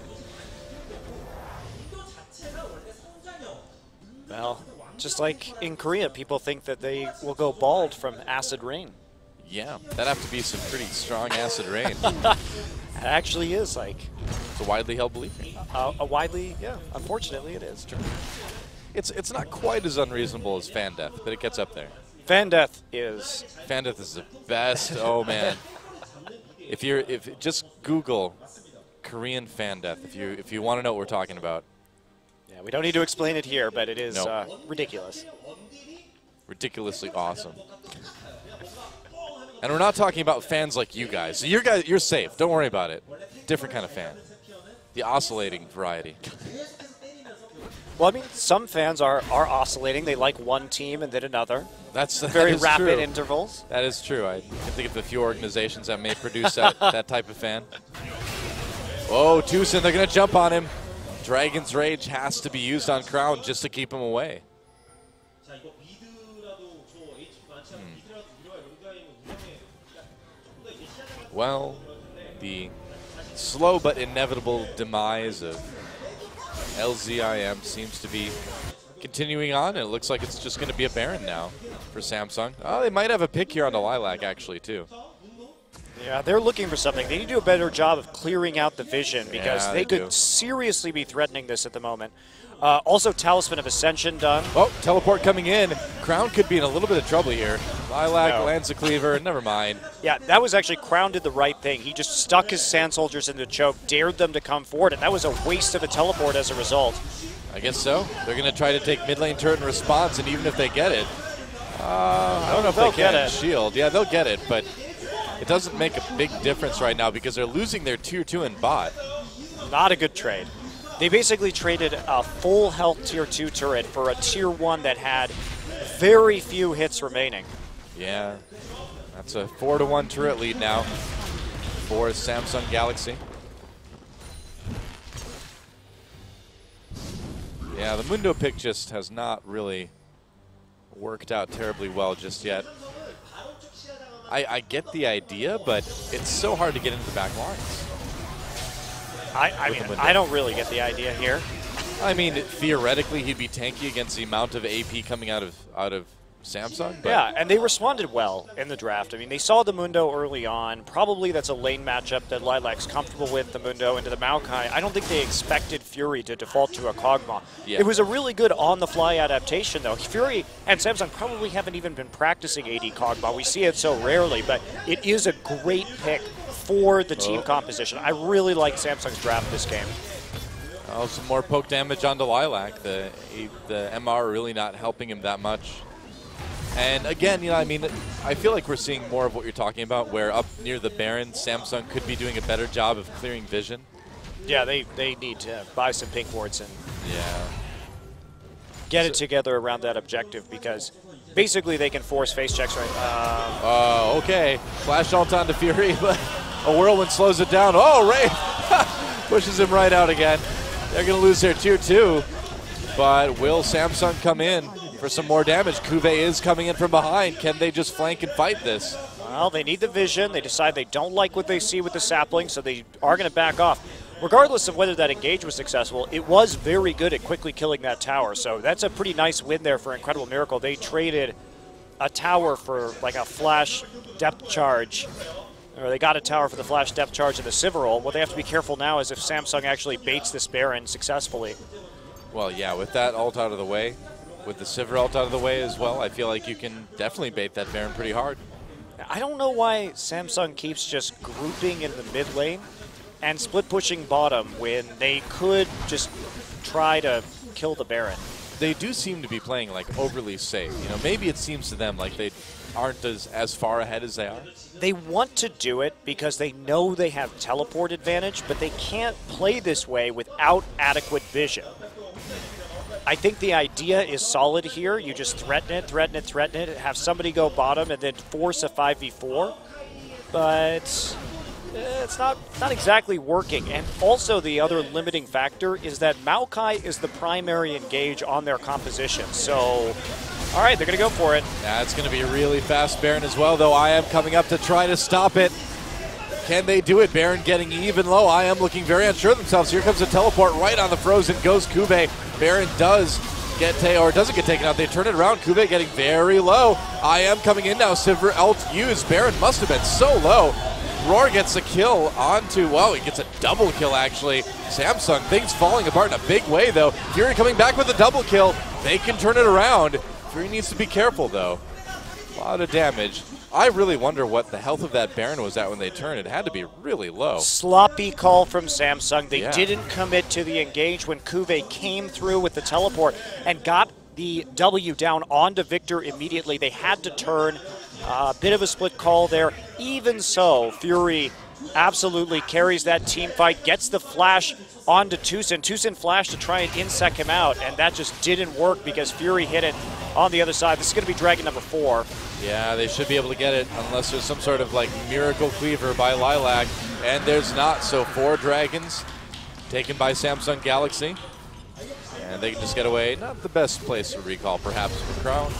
Well, just like in Korea, people think that they will go bald from acid rain. Yeah, that'd have to be some pretty strong acid rain. It actually is like It's a widely held belief. yeah, unfortunately it is. It's not quite as unreasonable as fan death, but it gets up there. Fan death is. Fan death is the best. Oh man. If just Google Korean fan death if you want to know what we're talking about. Yeah, we don't need to explain it here, but it is ridiculous. Ridiculously awesome. And we're not talking about fans like you guys. So you're safe. Don't worry about it. Different kind of fan. The oscillating variety. Well, I mean, some fans are oscillating. They like one team and then another. That's Very that is rapid true. intervals. That is true. I can think of a few organizations that may produce that type of fan. Oh, Tucson, they're going to jump on him. Dragon's Rage has to be used on Crown just to keep him away. Well, the slow but inevitable demise of LZIM seems to be continuing on, and it looks like it's just going to be a Baron now for Samsung. Oh, they might have a pick here on the Lilac, actually, too. Yeah, they're looking for something. They need to do a better job of clearing out the vision because Yeah, they they could do. seriously be threatening this at the moment. Also, Talisman of Ascension done. Oh, teleport coming in. Crown could be in a little bit of trouble here. Lilac No. lands a cleaver. Never mind. Yeah, that was actually Crown did the right thing. He just stuck his Sand Soldiers into choke, dared them to come forward, and that was a waste of a teleport as a result. I guess so. They're going to try to take mid lane turret in response, and even if they get it, I don't know if They'll they get can it. shield. Yeah, they'll get it, but it doesn't make a big difference right now because they're losing their tier 2 in bot. Not a good trade. They basically traded a full health tier 2 turret for a tier 1 that had very few hits remaining. Yeah, that's a 4-1 turret lead now for Samsung Galaxy. Yeah, the Mundo pick just has not really worked out terribly well just yet. I get the idea, but it's so hard to get into the back lines. I mean, I don't really get the idea here. I mean, theoretically, he'd be tanky against the amount of AP coming out of Samsung. But Yeah, and they responded well in the draft. I mean, they saw the Mundo early on. Probably that's a lane matchup that Lilac's comfortable with, the Mundo into the Maokai. I don't think they expected Fury to default to a Kog'Maw. Yeah. It was a really good on-the-fly adaptation, though. Fury and Samsung probably haven't even been practicing AD Kog'Maw. We see it so rarely, but it is a great pick for the team composition. I really like Samsung's draft this game. oh, some more poke damage onto Lilac. The MR really not helping him that much. And again, I mean, I feel like we're seeing more of what you're talking about, where up near the Baron, Samsung could be doing a better job of clearing vision. Yeah, they need to buy some pink wards and Yeah. get it together around that objective because basically they can force face checks right now. Oh, okay. Flash ult onto Fury, but a Whirlwind slows it down. Oh, Wraith pushes him right out again. They're going to lose their tier 2, but will Samsung come in for some more damage? Cuvée is coming in from behind. Can they just flank and fight this? Well, they need the vision. They decide they don't like what they see with the sapling, so they are going to back off. Regardless of whether that engage was successful, it was very good at quickly killing that tower. So that's a pretty nice win there for Incredible Miracle. They traded a tower for like a flash depth charge, or they got a tower for the flash depth charge and the Sivir. What they have to be careful now is if Samsung actually baits this Baron successfully. Well, yeah, with that ult out of the way, with the Sivir ult out of the way as well, I feel like you can definitely bait that Baron pretty hard. I don't know why Samsung keeps just grouping in the mid lane and split pushing bottom when they could just try to kill the Baron. They do seem to be playing like overly safe. You know, maybe it seems to them like they aren't as far ahead as they are. They want to do it because they know they have teleport advantage, but they can't play this way without adequate vision. I think the idea is solid here. You just threaten it, threaten it, threaten it, have somebody go bottom and then force a 5v4. But it's not exactly working. And also the other limiting factor is that Maokai is the primary engage on their composition. So, all right, they're going to go for it. Yeah, it's going to be a really fast Baron as well, though I am coming up to try to stop it. Can they do it? Baron getting even low. I am looking very unsure of themselves. Here comes a teleport right on the Frozen. Goes Kube. Baron does get or doesn't get taken out. They turn it around. Kube getting very low. I am coming in now. Sivir ult used. Baron must have been so low. Roar gets a kill onto, well, he gets a double kill actually. Samsung, things falling apart in a big way though. Fury coming back with a double kill. They can turn it around. Fury needs to be careful though. A lot of damage. I really wonder what the health of that Baron was at when they turned. It had to be really low. Sloppy call from Samsung. They didn't commit to the engage when Kube came through with the teleport and got the W down onto Victor immediately. They had to turn. A bit of a split call there. Even so, Fury absolutely carries that team fight, gets the flash onto Tucson. Tucson flashed to try and insect him out, and that just didn't work because Fury hit it on the other side. This is going to be Dragon number 4. Yeah, they should be able to get it unless there's some sort of like miracle cleaver by Lilac, and there's not. So 4 dragons taken by Samsung Galaxy, and they can just get away. Not the best place to recall, perhaps, for Crown.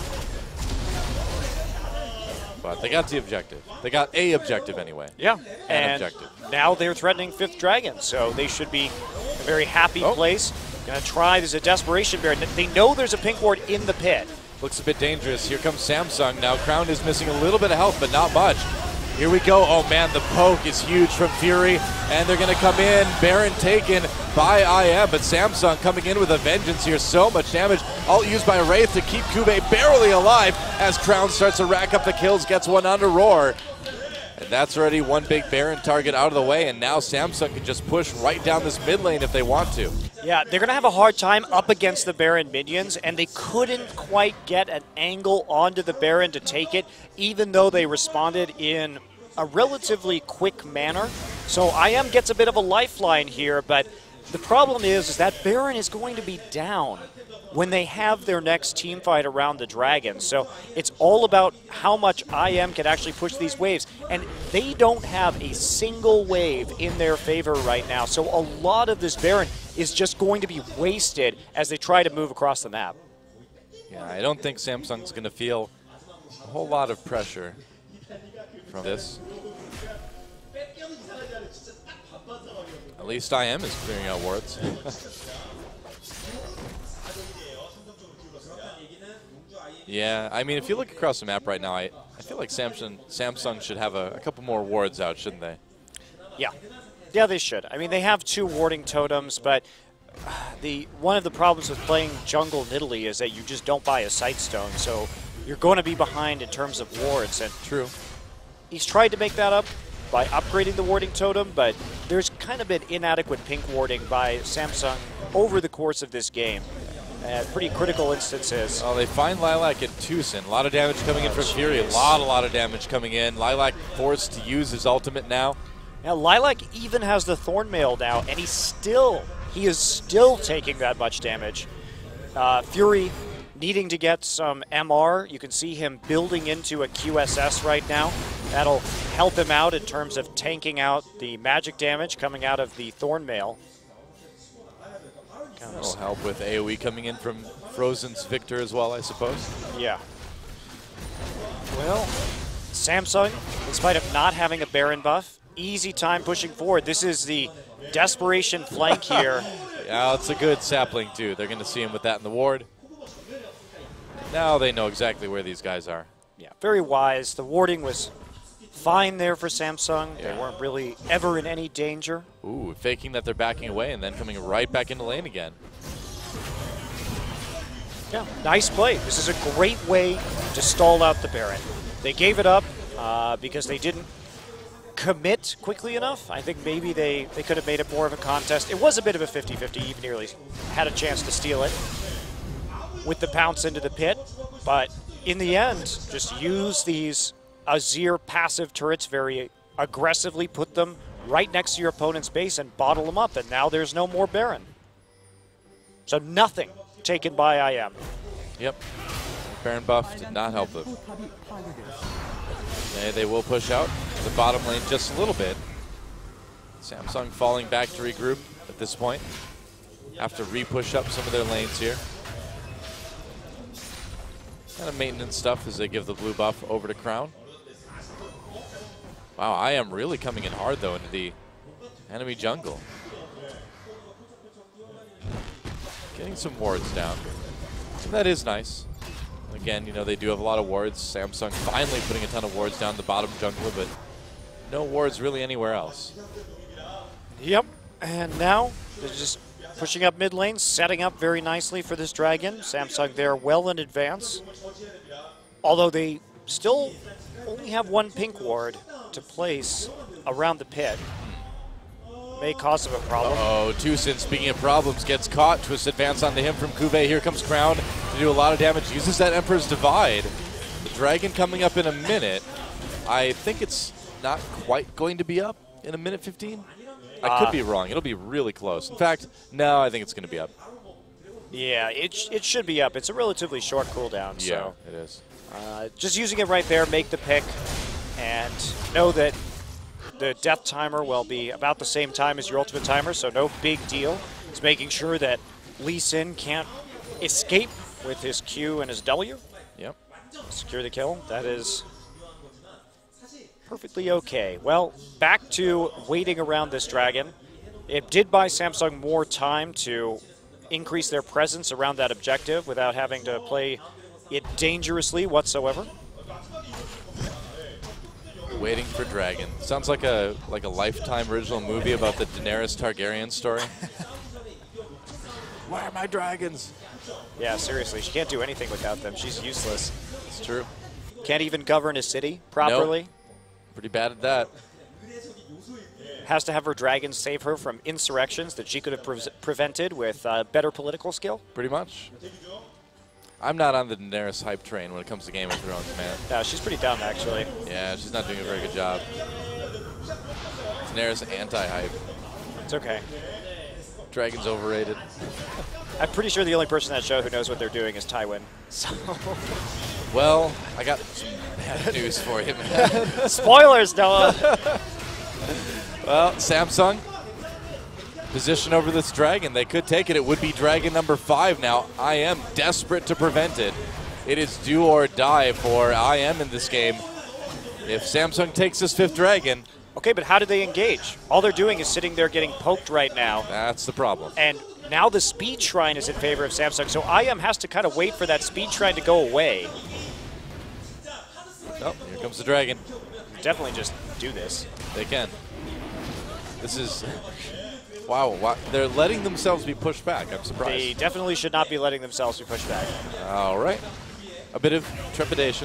But they got the objective. They got a objective anyway. Yeah, and objective. Now they're threatening 5th dragon, so they should be a very happy place. Gonna try, there's a desperation Baron. They know there's a pink ward in the pit. Looks a bit dangerous. Here comes Samsung. Now Crown is missing a little bit of health, but not much. Here we go. Oh man, the poke is huge from Fury, and they're gonna come in. Baron taken by IM, but Samsung coming in with a vengeance here. So much damage. All used by Wraith to keep Kube barely alive as Crown starts to rack up the kills, gets one onto Roar. And that's already one big Baron target out of the way, and now Samsung can just push right down this mid lane if they want to. Yeah, they're going to have a hard time up against the Baron minions, and they couldn't quite get an angle onto the Baron to take it, even though they responded in a relatively quick manner. So IM gets a bit of a lifeline here, but the problem is that Baron is going to be down when they have their next team fight around the Dragon. So it's all about how much IM can actually push these waves. And they don't have a single wave in their favor right now. So a lot of this Baron is just going to be wasted as they try to move across the map. Yeah, I don't think Samsung's going to feel a whole lot of pressure from this. At least IM is clearing out wards. Yeah, I mean, if you look across the map right now, I feel like Samsung should have a couple more wards out, shouldn't they? Yeah. Yeah, they should. I mean, they have 2 warding totems, but one of the problems with playing jungle Nidalee is that you just don't buy a sight stone, so you're going to be behind in terms of wards. And true. He's tried to make that up by upgrading the warding totem, but there's kind of been inadequate pink warding by Samsung over the course of this game. Pretty critical instances. Oh, they find Lilac at Tucson. A lot of damage coming in from Fury. A lot of damage coming in. Lilac forced to use his ultimate now. Now, Lilac even has the Thornmail now, and he is still taking that much damage. Fury needing to get some MR. You can see him building into a QSS right now. That'll help him out in terms of tanking out the magic damage coming out of the Thornmail. That'll help with AoE coming in from Frozen's Victor as well, I suppose. Yeah. Well, Samsung, in spite of not having a Baron buff, easy time pushing forward. This is the desperation flank here. Yeah, it's a good sapling, too. They're going to see him with that in the ward. Now they know exactly where these guys are. Yeah, very wise. The warding was fine there for Samsung. Yeah. They weren't really ever in any danger. Ooh, faking that they're backing away and then coming right back into lane again. Yeah, nice play. This is a great way to stall out the Baron. They gave it up because they didn't commit quickly enough. I think maybe they could have made it more of a contest. It was a bit of a 50-50. Eve nearly had a chance to steal it with the pounce into the pit. But in the end, just use these Azir passive turrets very aggressively, put them right next to your opponent's base and bottle them up. And now there's no more Baron. So nothing taken by IM. Yep. Baron buff did not help them. They will push out the bottom lane just a little bit. Samsung falling back to regroup at this point. Have to re-push up some of their lanes here. Kind of maintenance stuff as they give the blue buff over to Crown. Wow, I am really coming in hard though into the enemy jungle. Getting some wards down. And that is nice. Again, you know, they do have a lot of wards. Samsung finally putting a ton of wards down the bottom jungler, but no wards really anywhere else. Yep, and now they're just pushing up mid lane, setting up very nicely for this dragon. Samsung there well in advance. Although they still only have one pink ward to place around the pit. May cause them a problem. Oh, Tucson, speaking of problems, gets caught. Twist advance onto him from Kuve. Here comes Crown to do a lot of damage. Uses that Emperor's Divide. The dragon coming up in a minute. I think it's not quite going to be up in a minute 15. I could be wrong. It'll be really close. In fact, no, I think it's going to be up. Yeah, it should be up. It's a relatively short cooldown. Yeah, so it is. just using it right there, make the pick, and know that the death timer will be about the same time as your ultimate timer, so no big deal. It's making sure that Lee Sin can't escape with his Q and his W. Yep. Secure the kill. That is perfectly okay. Well, back to waiting around this dragon. It did buy Samsung more time to increase their presence around that objective without having to play it dangerously whatsoever. Waiting for dragon. Sounds like a Lifetime original movie about the Daenerys Targaryen story. Where are my dragons? Yeah, seriously, she can't do anything without them. She's useless. It's true. Can't even govern a city properly. Nope. Pretty bad at that. Has to have her dragons save her from insurrections that she could have prevented with better political skill. Pretty much. I'm not on the Daenerys hype train when it comes to Game of Thrones, man. No, she's pretty dumb, actually. Yeah, she's not doing a very good job. Daenerys anti-hype. It's okay. Dragon's overrated. I'm pretty sure the only person in that show who knows what they're doing is Tywin. So. Well, I got some bad news for you, man. Spoilers, Noah! Well, Samsung, position over this dragon. They could take it. It would be dragon number 5 now. IM desperate to prevent it. It is do or die for IM in this game. If Samsung takes this 5th dragon. Okay, but how do they engage? All they're doing is sitting there getting poked right now. That's the problem. And now the speed shrine is in favor of Samsung, so IM has to kind of wait for that speed shrine to go away. Oh, here comes the dragon. Definitely just do this. They can. This is... Wow, they're letting themselves be pushed back. I'm surprised. They definitely should not be letting themselves be pushed back. All right. A bit of trepidation.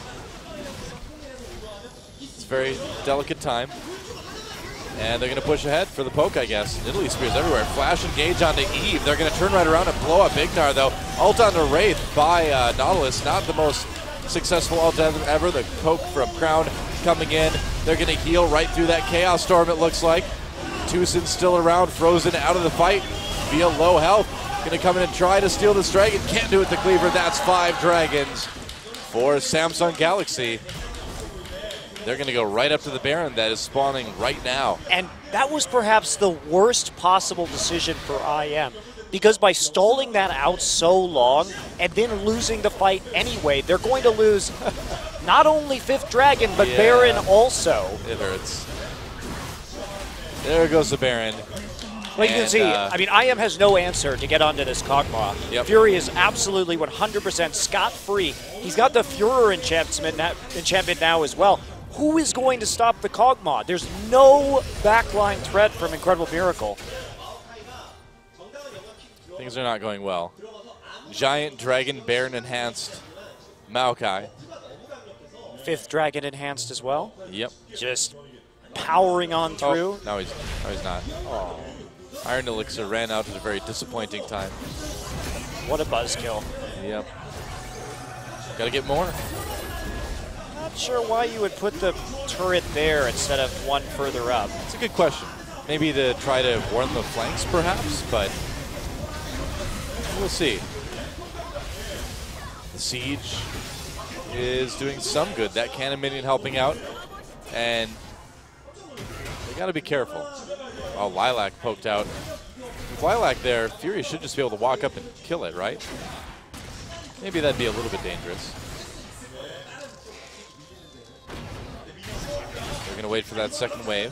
It's a very delicate time. And they're going to push ahead for the poke, I guess. Italy spears everywhere. Flash engage onto Eve. They're going to turn right around and blow up Ignar, though. Ult onto Wraith by Nautilus. Not the most successful ult ever. The poke from Crown coming in. They're going to heal right through that Chaos Storm, it looks like. Tucson still around, frozen out of the fight via low health. Going to come in and try to steal this dragon. Can't do it to Cleaver. That's 5 dragons for Samsung Galaxy. They're going to go right up to the Baron that is spawning right now. And that was perhaps the worst possible decision for IM, because by stalling that out so long and then losing the fight anyway, they're going to lose not only 5th Dragon, but Yeah. Baron also. It hurts. There goes the Baron. Well, you can And, see, I mean, IM has no answer to get onto this Kog'Maw. Yep. Fury is absolutely 100% scot-free. He's got the Führer enchantment now as well. Who is going to stop the Kog'Maw? There's no backline threat from Incredible Miracle. Things are not going well. Giant Dragon Baron enhanced Maokai. 5th Dragon enhanced as well. Yep. Just powering on through. Oh, no, he's not. Oh, Iron Elixir ran out at a very disappointing time. what a buzzkill. Yep. Got to get more. Not sure why you would put the turret there instead of one further up. It's a good question. Maybe to try to warn the flanks, perhaps, but we'll see. The Siege is doing some good. That cannon minion helping out, and they got to be careful. Oh, Lilac poked out. With Lilac there, Fury should just be able to walk up and kill it, right? Maybe that'd be a little bit dangerous. We're going to wait for that second wave.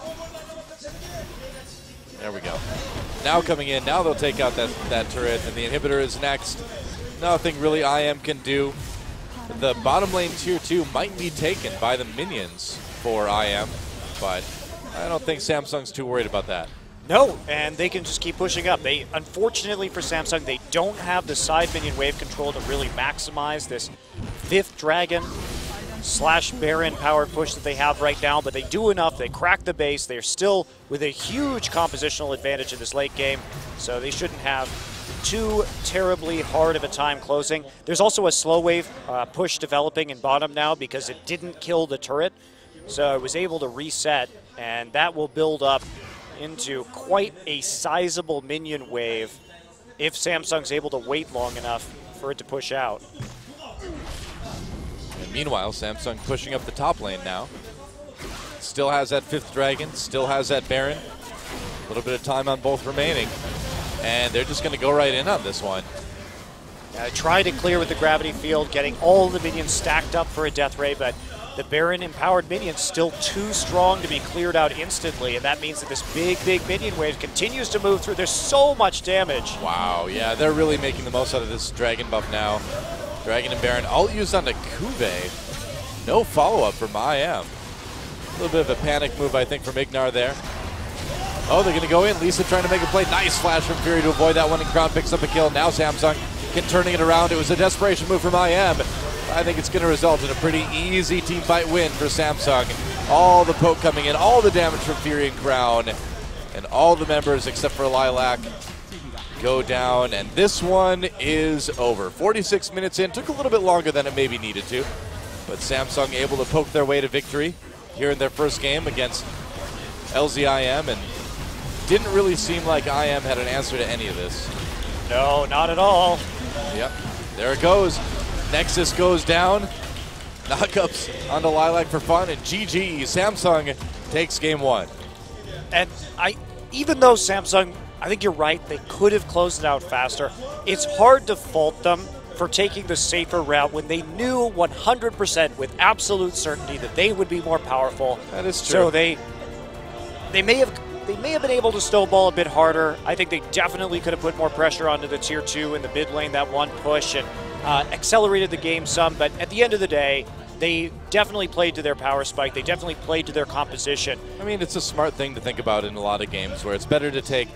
There we go. Now coming in, now they'll take out that turret, and the inhibitor is next. Nothing really IM can do. The bottom lane tier 2 might be taken by the minions for IM, but I don't think Samsung's too worried about that. No, and they can just keep pushing up. They, unfortunately for Samsung, they don't have the side minion wave control to really maximize this 5th Dragon / Baron powered push that they have right now, but they do enough. They crack the base. They're still with a huge compositional advantage in this late game, so they shouldn't have too terribly hard of a time closing. There's also a slow wave push developing in bottom now because it didn't kill the turret, so it was able to reset, and that will build up into quite a sizable minion wave if Samsung's able to wait long enough for it to push out. And meanwhile, Samsung pushing up the top lane now. Still has that 5th Dragon, still has that Baron. A little bit of time on both remaining. And they're just going to go right in on this one. Trying to clear with the gravity field, getting all the minions stacked up for a death ray, but the Baron empowered minion's still too strong to be cleared out instantly, and that means that this big minion wave continues to move through. There's so much damage. Wow, yeah, they're really making the most out of this Dragon buff now. Dragon and Baron all used onto Kuve. No follow-up from IM. A little bit of a panic move, I think, from Ignar there. Oh, they're going to go in. Lisa trying to make a play. Nice flash from Fury to avoid that one, and Crown picks up a kill. Now Samsung turning it around. It was a desperation move from IM. I think it's going to result in a pretty easy team fight win for Samsung. All the poke coming in, all the damage from Fury and Crown, and all the members except for Lilac go down, and this one is over. 46 minutes in, took a little bit longer than it maybe needed to, but Samsung able to poke their way to victory here in their first game against LZIM, and didn't really seem like IM had an answer to any of this. No, not at all. Yep, there it goes. Nexus goes down. Knockups onto Lilac for fun, and GG. Samsung takes game 1. And even though Samsung, I think you're right, they could have closed it out faster. It's hard to fault them for taking the safer route when they knew 100% with absolute certainty that they would be more powerful. That is true. So they may have been able to snowball a bit harder. I think they definitely could have put more pressure onto the tier 2 in the mid lane, that one push, and accelerated the game some. But at the end of the day, they definitely played to their power spike. They definitely played to their composition. I mean, it's a smart thing to think about in a lot of games where it's better to take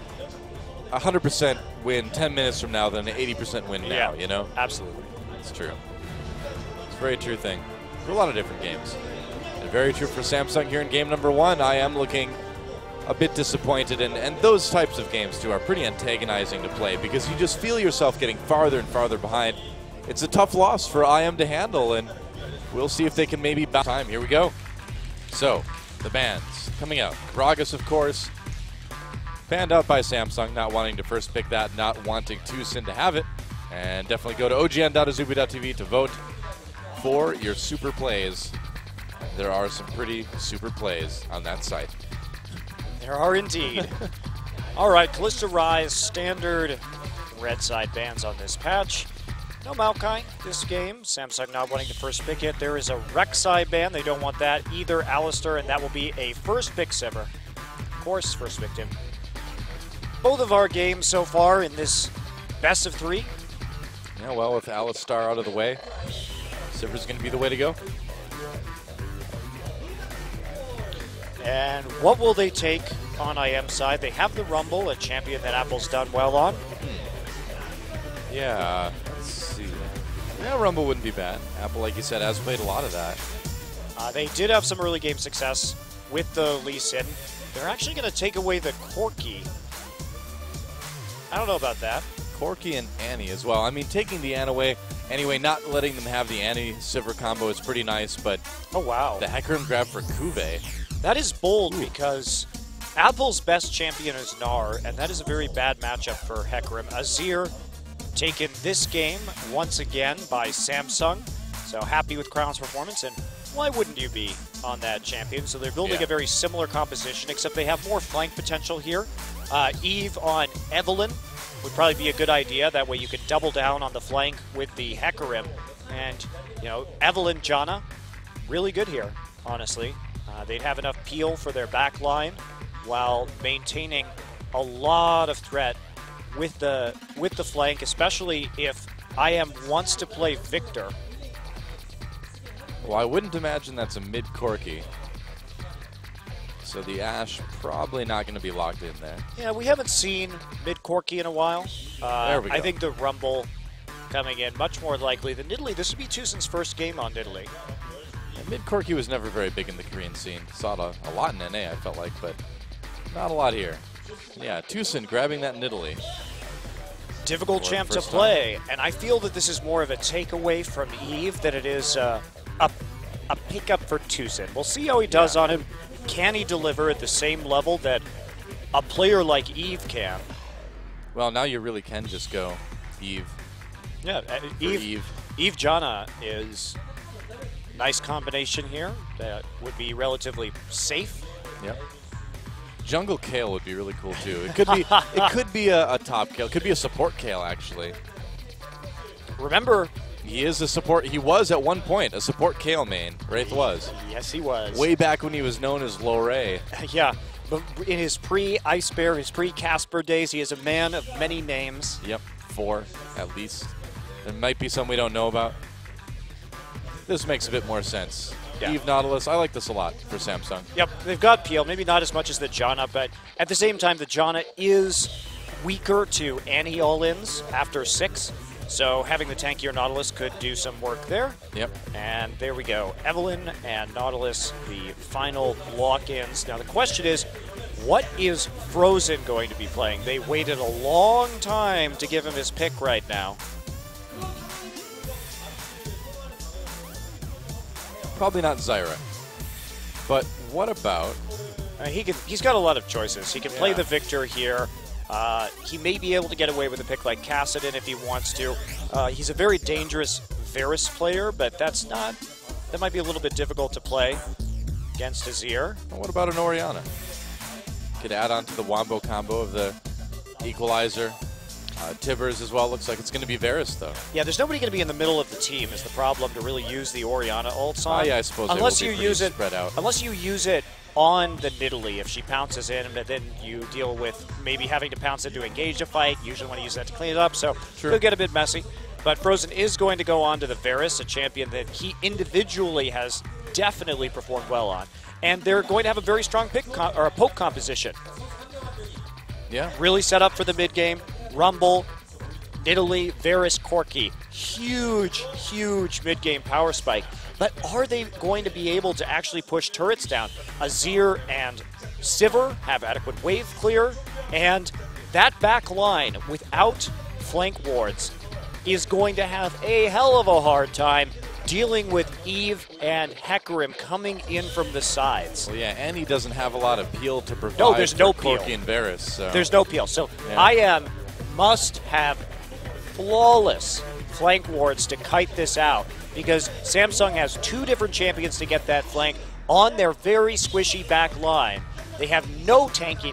100% win 10 minutes from now than an 80% win now, you know? Absolutely. It's true. It's a very true thing for a lot of different games. And very true for Samsung here in game number 1. I am looking a bit disappointed, and those types of games, too, are pretty antagonizing to play because you just feel yourself getting farther and farther behind. It's a tough loss for IM to handle, and we'll see if they can maybe bounce time. Here we go. So, the bans coming out. Gragas, of course, banned out by Samsung, not wanting to first pick that, not wanting TuSyn to have it. And definitely go to ogn.azubu.tv to vote for your super plays. There are some pretty super plays on that site. There are indeed. All right, Kalista Rise, standard red side bans on this patch. No Maokai this game. Samsung not wanting to first pick it. There is a Rek'Sai ban. They don't want that either. Alistar, and that will be a first pick Sivir. Of course, first victim. Both of our games so far in this best of 3. Yeah, well, with Alistar out of the way, Sivir's going to be the way to go. And what will they take on IM side? They have the Rumble, a champion that Apple's done well on. Yeah, let's see. Yeah, Rumble wouldn't be bad. Apple, like you said, has played a lot of that. They did have some early game success with the Lee Sin. They're actually going to take away the Corki. I don't know about that. Corki and Annie as well. I mean, taking the Anne away, anyway, not letting them have the Annie-Sivir combo is pretty nice, but oh wow, the Hecarim grab for Kuve. That is bold because Apple's best champion is Gnar, and that is a very bad matchup for Hecarim. Azir taken this game once again by Samsung, so happy with Crown's performance, and why wouldn't you be on that champion? So they're building a very similar composition, except they have more flank potential here. Eve on Evelynn would probably be a good idea. That way you could double down on the flank with the Hecarim. And, you know, Evelynn, Janna, really good here, honestly. They'd have enough peel for their back line while maintaining a lot of threat with the flank, especially if IM wants to play Victor. Well, I wouldn't imagine that's a mid Corki. So the Ashe probably not going to be locked in there. Yeah, we haven't seen mid Corki in a while. There we go. I think the Rumble coming in much more likely than Nidalee. This would be Tusen's first game on Nidalee. Yeah, mid Corki was never very big in the Korean scene. Saw it a lot in NA, I felt like, but not a lot here. Yeah, Tusen grabbing that Nidalee. Difficult champ to play, and I feel that this is more of a takeaway from Eve than it is a pickup for Tusen. We'll see how he does on him. Can he deliver at the same level that a player like Eve can? Well, now you really can just go Eve. Yeah, Eve Janna is a nice combination here that would be relatively safe. Yep. Jungle Kale would be really cool too. It could be a top Kale. It could be a support Kale actually. Remember, he is a support. He was at one point a support Kale main. Wraith was. Yes, he was. Way back when he was known as Lorray. Yeah, but in his pre-Ice Bear, his pre-Casper days, he is a man of many names. Yep, 4 at least. There might be some we don't know about. This makes a bit more sense. Yeah. Eve Nautilus, I like this a lot for Samsung. Yep, they've got peel, maybe not as much as the Janna, but at the same time, the Janna is weaker to Annie all-ins after 6. So having the tankier Nautilus could do some work there. Yep. And there we go. Evelynn and Nautilus, the final lock-ins. Now the question is, what is Frozen going to be playing? They waited a long time to give him his pick right now. Probably not Zyra. But what about... he's got a lot of choices. He can play the Victor here. He may be able to get away with a pick like Kassadin if he wants to. He's a very dangerous Varus player, but that might be a little bit difficult to play against Azir. Well, what about an Orianna? Could add on to the Wombo combo of the Equalizer. Tibbers as well. Looks like it's going to be Varus, though. Yeah, there's nobody going to be in the middle of the team is the problem to really use the Orianna ults on. Yeah, I suppose unless they will you be use it spread out. Unless you use it on the Nidalee, if she pounces in, and then you deal with maybe having to pounce in to engage a fight. Usually want to use that to clean it up, so it'll get a bit messy. But Frozen is going to go on to the Varus, a champion that he individually has definitely performed well on. And they're going to have a very strong or a poke composition. Yeah. Really set up for the mid-game. Rumble, Nidalee, Varus, Corki. Huge, huge mid-game power spike. But are they going to be able to actually push turrets down? Azir and Sivir have adequate wave clear, and that back line without flank wards is going to have a hell of a hard time dealing with Eve and Hecarim coming in from the sides. Well, yeah, and he doesn't have a lot of peel to provide. No, there's no peel. Corki and Varus. So. There's no peel. So IM must have flawless flank wards to kite this out, because Samsung has 2 different champions to get that flank on their very squishy back line. They have no tankiness.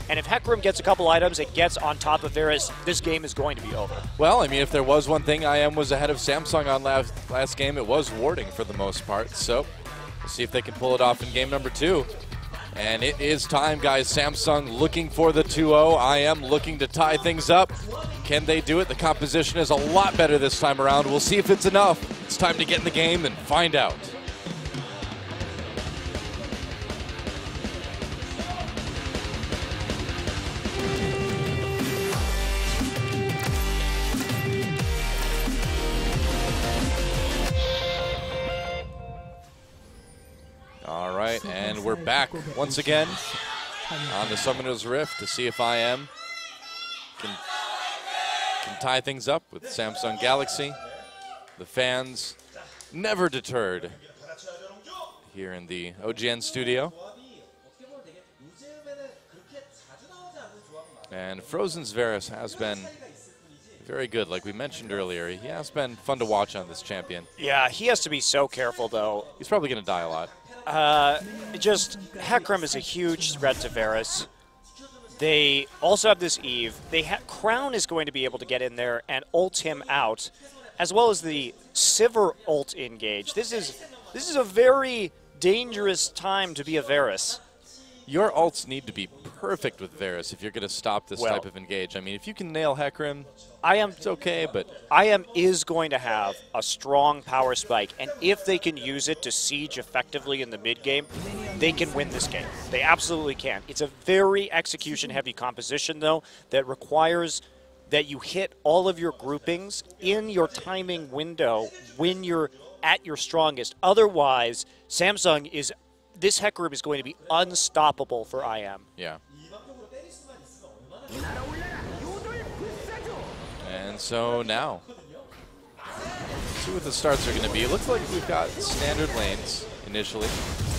And if Hecarim gets a couple items and gets on top of Varus, this game is going to be over. Well, I mean, if there was one thing IM was ahead of Samsung on last game, it was warding for the most part. So we'll see if they can pull it off in game number 2. And it is time, guys. Samsung looking for the 2-0. IM looking to tie things up. Can they do it? The composition is a lot better this time around. We'll see if it's enough. It's time to get in the game and find out. All right, and we're back once again on the Summoner's Rift to see if IM can tie things up with Samsung Galaxy. The fans never deterred here in the OGN studio. And Frozen's Varus has been very good, like we mentioned earlier. He has been fun to watch on this champion. Yeah, he has to be so careful, though. He's probably going to die a lot. Hecarim is a huge threat to Varus. They also have this Eve. Crown is going to be able to get in there and ult him out, as well as the Sivir ult engage. This is a very dangerous time to be a Varus. Your ults need to be perfect with Varus if you're going to stop this type of engage. I mean, if you can nail Hecarim, it's okay, but IM is going to have a strong power spike, and if they can use it to siege effectively in the mid game, they can win this game. They absolutely can. It's a very execution-heavy composition, though, that requires that you hit all of your groupings in your timing window when you're at your strongest. Otherwise, this Hecarim is going to be unstoppable for IM. Yeah. And so now, see what the starts are going to be. It looks like we've got standard lanes initially.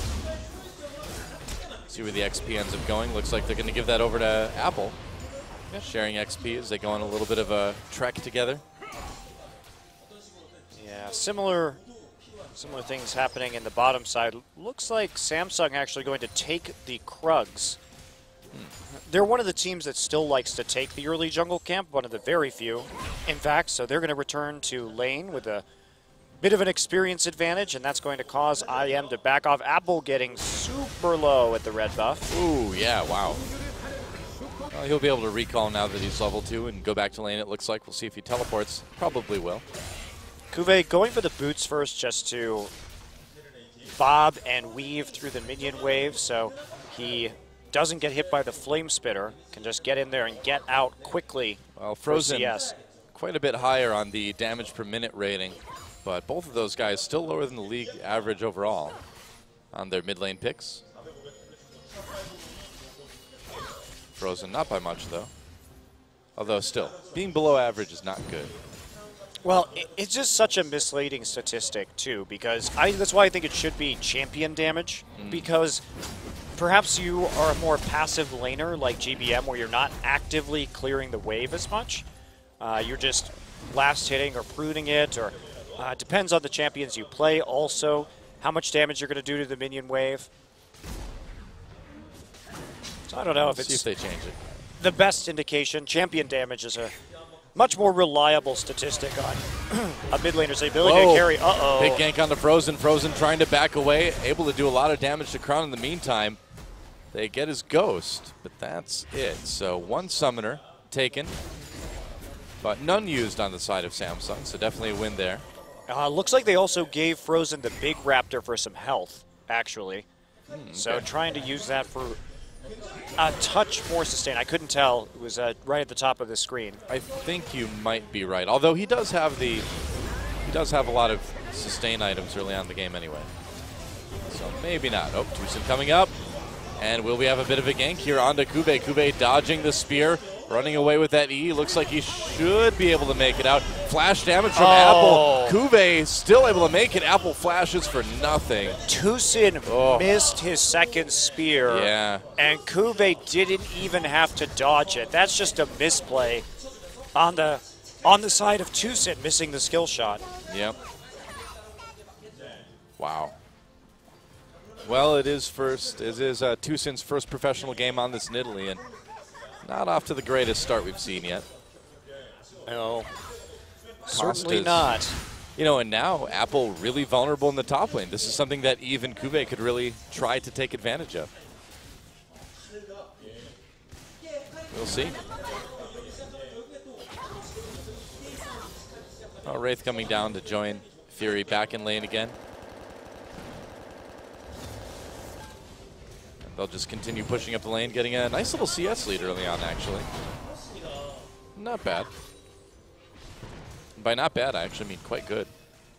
See where the XP ends up going. Looks like they're going to give that over to Apple. Sharing XP as they go on a little bit of a trek together. Yeah, similar things happening in the bottom side. Looks like Samsung actually going to take the Krugs. They're one of the teams that still likes to take the early jungle camp, one of the very few, in fact, so they're going to return to lane with a bit of an experience advantage, and that's going to cause IM to back off. Apple getting super low at the red buff. Ooh, yeah, wow. Well, he'll be able to recall now that he's level 2 and go back to lane, it looks like. We'll see if he teleports. Probably will. Kuve going for the boots first just to bob and weave through the minion wave, so he doesn't get hit by the flame spitter, can just get in there and get out quickly. Well, Frozen quite a bit higher on the damage per minute rating, but both of those guys still lower than the league average overall on their mid lane picks. Frozen not by much though, although still being below average is not good. Well, it's just such a misleading statistic too, because that's why I think it should be champion damage, because perhaps you are a more passive laner like GBM where you're not actively clearing the wave as much. You're just last hitting or pruning it, or depends on the champions you play also, how much damage you're going to do to the minion wave. So I don't know if it's see if they change it. The best indication. Champion damage is a much more reliable statistic on a mid laner's ability to carry. Uh-oh. Big gank on the Frozen. Frozen trying to back away, able to do a lot of damage to Crown in the meantime. They get his ghost, but that's it. So one summoner taken, but none used on the side of Samsung, so definitely a win there. Looks like they also gave Frozen the big raptor for some health, actually. Okay. So trying to use that for a touch more sustain. I couldn't tell. It was right at the top of the screen. I think you might be right. Although he does have a lot of sustain items early on in the game anyway. So maybe not. Oh, Tucson coming up. And will we have a bit of a gank here onto Kuve. Kuve dodging the spear, running away with that E. Looks like he should be able to make it out. Flash damage from Apple. Kuve still able to make it. Apple flashes for nothing. Tucson missed his second spear. Yeah. And Kuve didn't even have to dodge it. That's just a misplay on the side of Tucson missing the skill shot. Yep. Wow. Well, it is Tucson's first professional game on this Nidalee, and Not off to the greatest start we've seen yet. No, certainly Costas. not. You know, and now Apple really vulnerable in the top lane. This is something that Eve and Kube could really try to take advantage of. We'll see. Oh, Wraith coming down to join Fury back in lane again. And they'll just continue pushing up the lane, getting a nice little CS lead early on, actually. Not bad. By not bad, I actually mean quite good.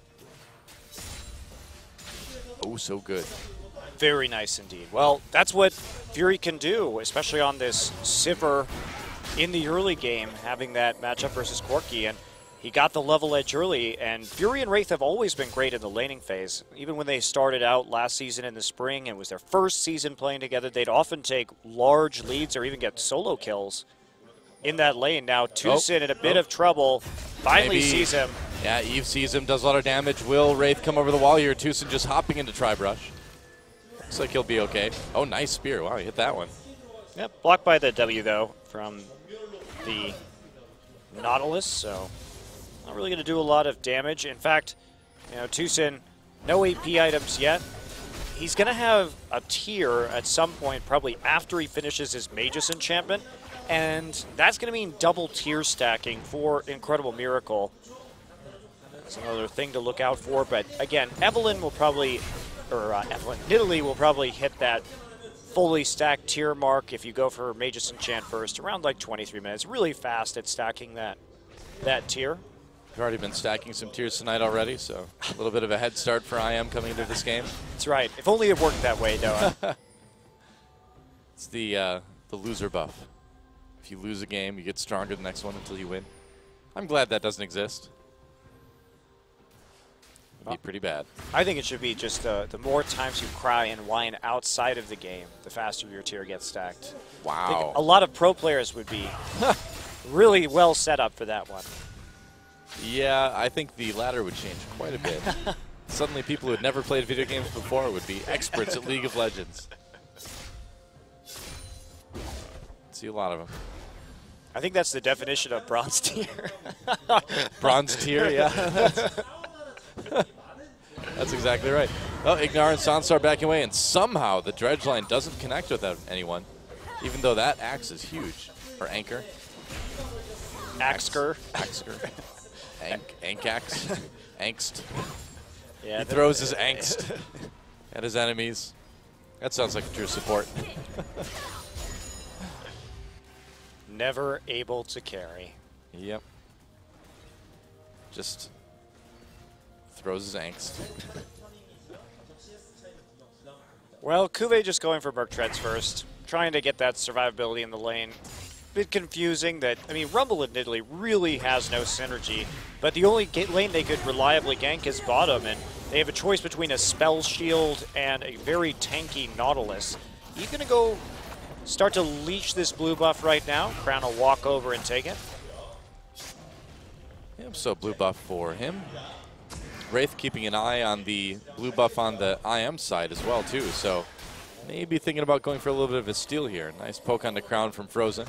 Oh, so good. Very nice indeed. Well, that's what Fury can do, especially on this Sivir in the early game, having that matchup versus Corki. And he got the level edge early, and Fury and Wraith have always been great in the laning phase. Even when they started out last season in the spring and it was their first season playing together, they'd often take large leads or even get solo kills in that lane. Now Tucson in a bit of trouble, finally sees him. Yeah, Eve sees him, does a lot of damage. Will Wraith come over the wall here? Tucson just hopping into Tribrush. Looks like he'll be okay. Oh, nice spear. Wow, he hit that one. Yep, blocked by the W, though, from the Nautilus, so not really going to do a lot of damage. In fact, you know, Tucson, no AP items yet. He's going to have a tier at some point, probably after he finishes his Magus enchantment, and that's going to mean double tier stacking for Incredible Miracle. That's another thing to look out for, but again, Evelynn will probably, Nidalee will probably hit that fully stacked tier mark if you go for Magus Enchant first, around like 23 minutes. Really fast at stacking that tier. We've already been stacking some tiers tonight already, so a little bit of a head start for IM coming into this game. That's right. If only it worked that way, Noah. It's the loser buff. If you lose a game, you get stronger the next one until you win. I'm glad that doesn't exist. It'd be pretty bad. I think it should be just the more times you cry and whine outside of the game, the faster your tier gets stacked. Wow. I think a lot of pro players would be really well set up for that one. Yeah, I think the latter would change quite a bit. Suddenly people who had never played video games before would be experts at League of Legends. See a lot of them. I think that's the definition of bronze tier. Bronze tier, yeah. That's exactly right. Oh, Ignar and Sansar backing away, and somehow the dredge line doesn't connect with anyone, even though that axe is huge. Or anchor. Axker. Axker. Ankax. Angst. Yeah, he throws his angst at his enemies. That sounds like a true support. Never able to carry. Yep. Just throws his angst. Well, Kube just going for Merc Treads first, trying to get that survivability in the lane. Bit confusing that, I mean, Rumble and Nidalee really has no synergy, but the only lane they could reliably gank is bottom, and they have a choice between a Spell Shield and a very tanky Nautilus. You gonna go start to leech this blue buff right now? Crown will walk over and take it. Yep, so blue buff for him. Wraith keeping an eye on the blue buff on the IM side as well, too, so maybe thinking about going for a little bit of a steal here. Nice poke on the crown from Frozen.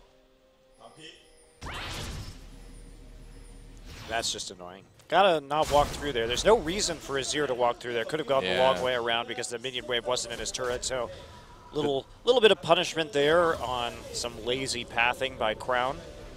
That's just annoying. Gotta not walk through there. There's no reason for Azir to walk through there. Could have gone the long way around because the minion wave wasn't in his turret, so little bit of punishment there on some lazy pathing by Crown.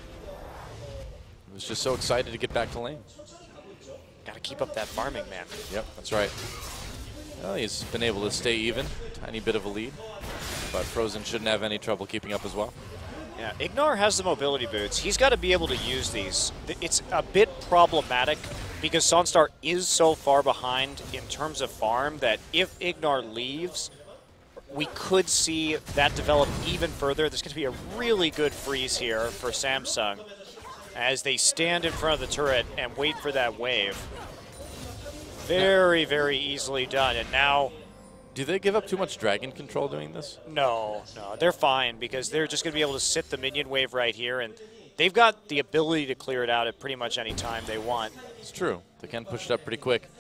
He was just so excited to get back to lane. Gotta keep up that farming, man. Yep, that's right. Well, he's been able to stay even. Tiny bit of a lead. But Frozen shouldn't have any trouble keeping up as well. Yeah, Ignar has the mobility boots. He's got to be able to use these. It's a bit problematic because Sunstar is so far behind in terms of farm that if Ignar leaves, we could see that develop even further. There's going to be a really good freeze here for Samsung as they stand in front of the turret and wait for that wave. Very, very easily done. And now... Do they give up too much dragon control doing this? No, they're fine because they're just going to be able to sit the minion wave right here, and they've got the ability to clear it out at pretty much any time they want. It's true. They can push it up pretty quick.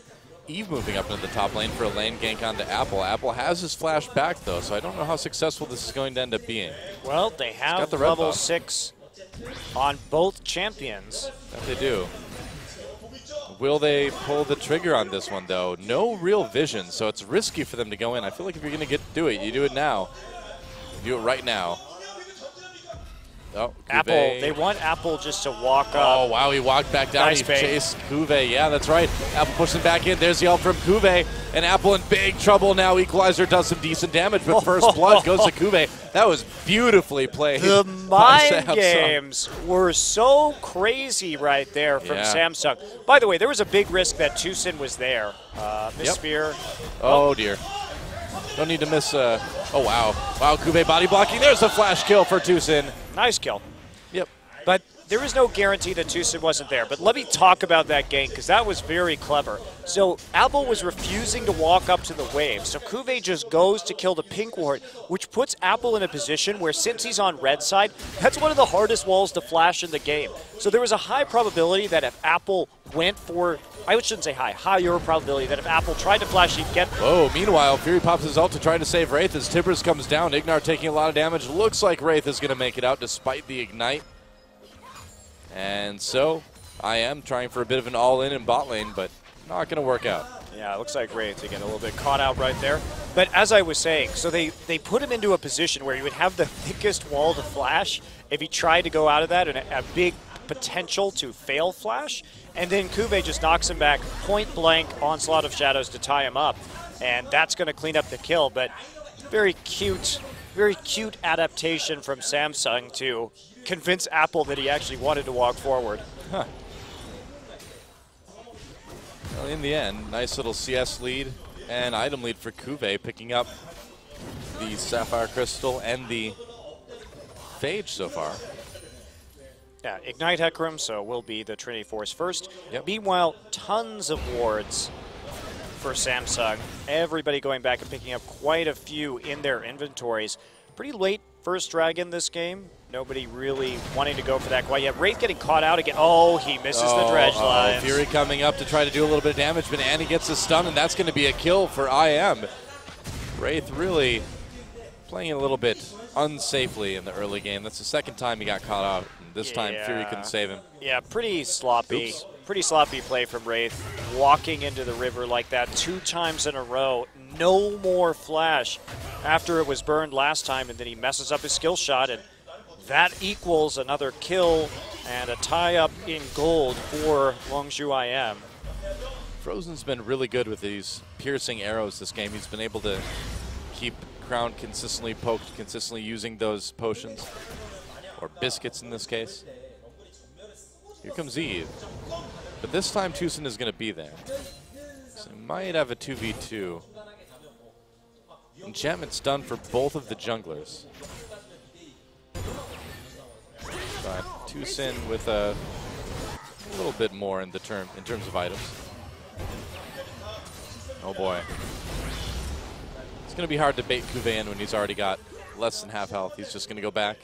Eve moving up into the top lane for a lane gank onto Apple. Apple has his flash back, though, so I don't know how successful this is going to end up being. Well, they have the level 6 on both champions. That they do. Will they pull the trigger on this one, though? No real vision, so it's risky for them to go in. I feel like if you're going to do it, you do it now. You do it right now. Oh, Apple, they want Apple just to walk up. Oh, wow, he walked back down. Nice He bait. chased Kuve. Yeah, that's right. Apple pushes him back in. There's the ult from Kuve. And Apple in big trouble now. Equalizer does some decent damage, but first blood goes to Kuve. That was beautifully played. The by mind Samsung. games were so crazy right there from Yeah. Samsung. By the way, there was a big risk that Tucson was there. Miss Spear. Oh, dear. Don't need to miss. Oh, wow. Wow, Kuve body blocking. There's a flash kill for Tucson. Nice kill. Yep. But there is no guarantee that Tucson wasn't there. But let me talk about that gank, because that was very clever. So Apple was refusing to walk up to the wave. So Kuve just goes to kill the pink ward, which puts Apple in a position where, since he's on red side, that's one of the hardest walls to flash in the game. So there was a high probability that if Apple went for, I shouldn't say higher probability that if Apple tried to flash, he'd get. Whoa, meanwhile, Fury pops his ult to try to save Wraith as Tibbers comes down. Ignar taking a lot of damage. Looks like Wraith is going to make it out despite the ignite. And so, I am trying for a bit of an all-in in bot lane, but not going to work out. Yeah, it looks like Wraith again, a little bit caught out right there. But as I was saying, so they put him into a position where he would have the thickest wall to flash if he tried to go out of that, and a big potential to fail flash. And then Kuve just knocks him back point blank, Onslaught of Shadows to tie him up. And that's going to clean up the kill, but very cute adaptation from Samsung to convince Apple that he actually wanted to walk forward. Huh. Well, in the end, nice little CS lead and item lead for Kuve, picking up the Sapphire Crystal and the Phage so far. Yeah, Ignite Hecarim, so will be the Trinity Force first. Yep. Meanwhile, tons of wards for Samsung. Everybody going back and picking up quite a few in their inventories. Pretty late first dragon this game. Nobody really wanting to go for that quite yet. Wraith getting caught out again. Oh, he misses the dredge lines. Fury coming up to try to do a little bit of damage, but Annie gets a stun, and that's going to be a kill for IM. Wraith really playing a little bit unsafely in the early game. That's the second time he got caught out. And this time, Fury couldn't save him. Yeah, pretty sloppy. Oops. Pretty sloppy play from Wraith. Walking into the river like that 2 times in a row. No more flash after it was burned last time, and then he messes up his skill shot, and that equals another kill and a tie-up in gold for Longzhu IM. Frozen's been really good with these piercing arrows this game. He's been able to keep Crown consistently poked, consistently using those potions, or biscuits in this case. Here comes Eve. But this time Tucson is going to be there. So he might have a 2v2. Enchantment's done for both of the junglers. But Tucson with a little bit more in terms of items. Oh boy. It's going to be hard to bait Kuve in when he's already got less than half health. He's just going to go back.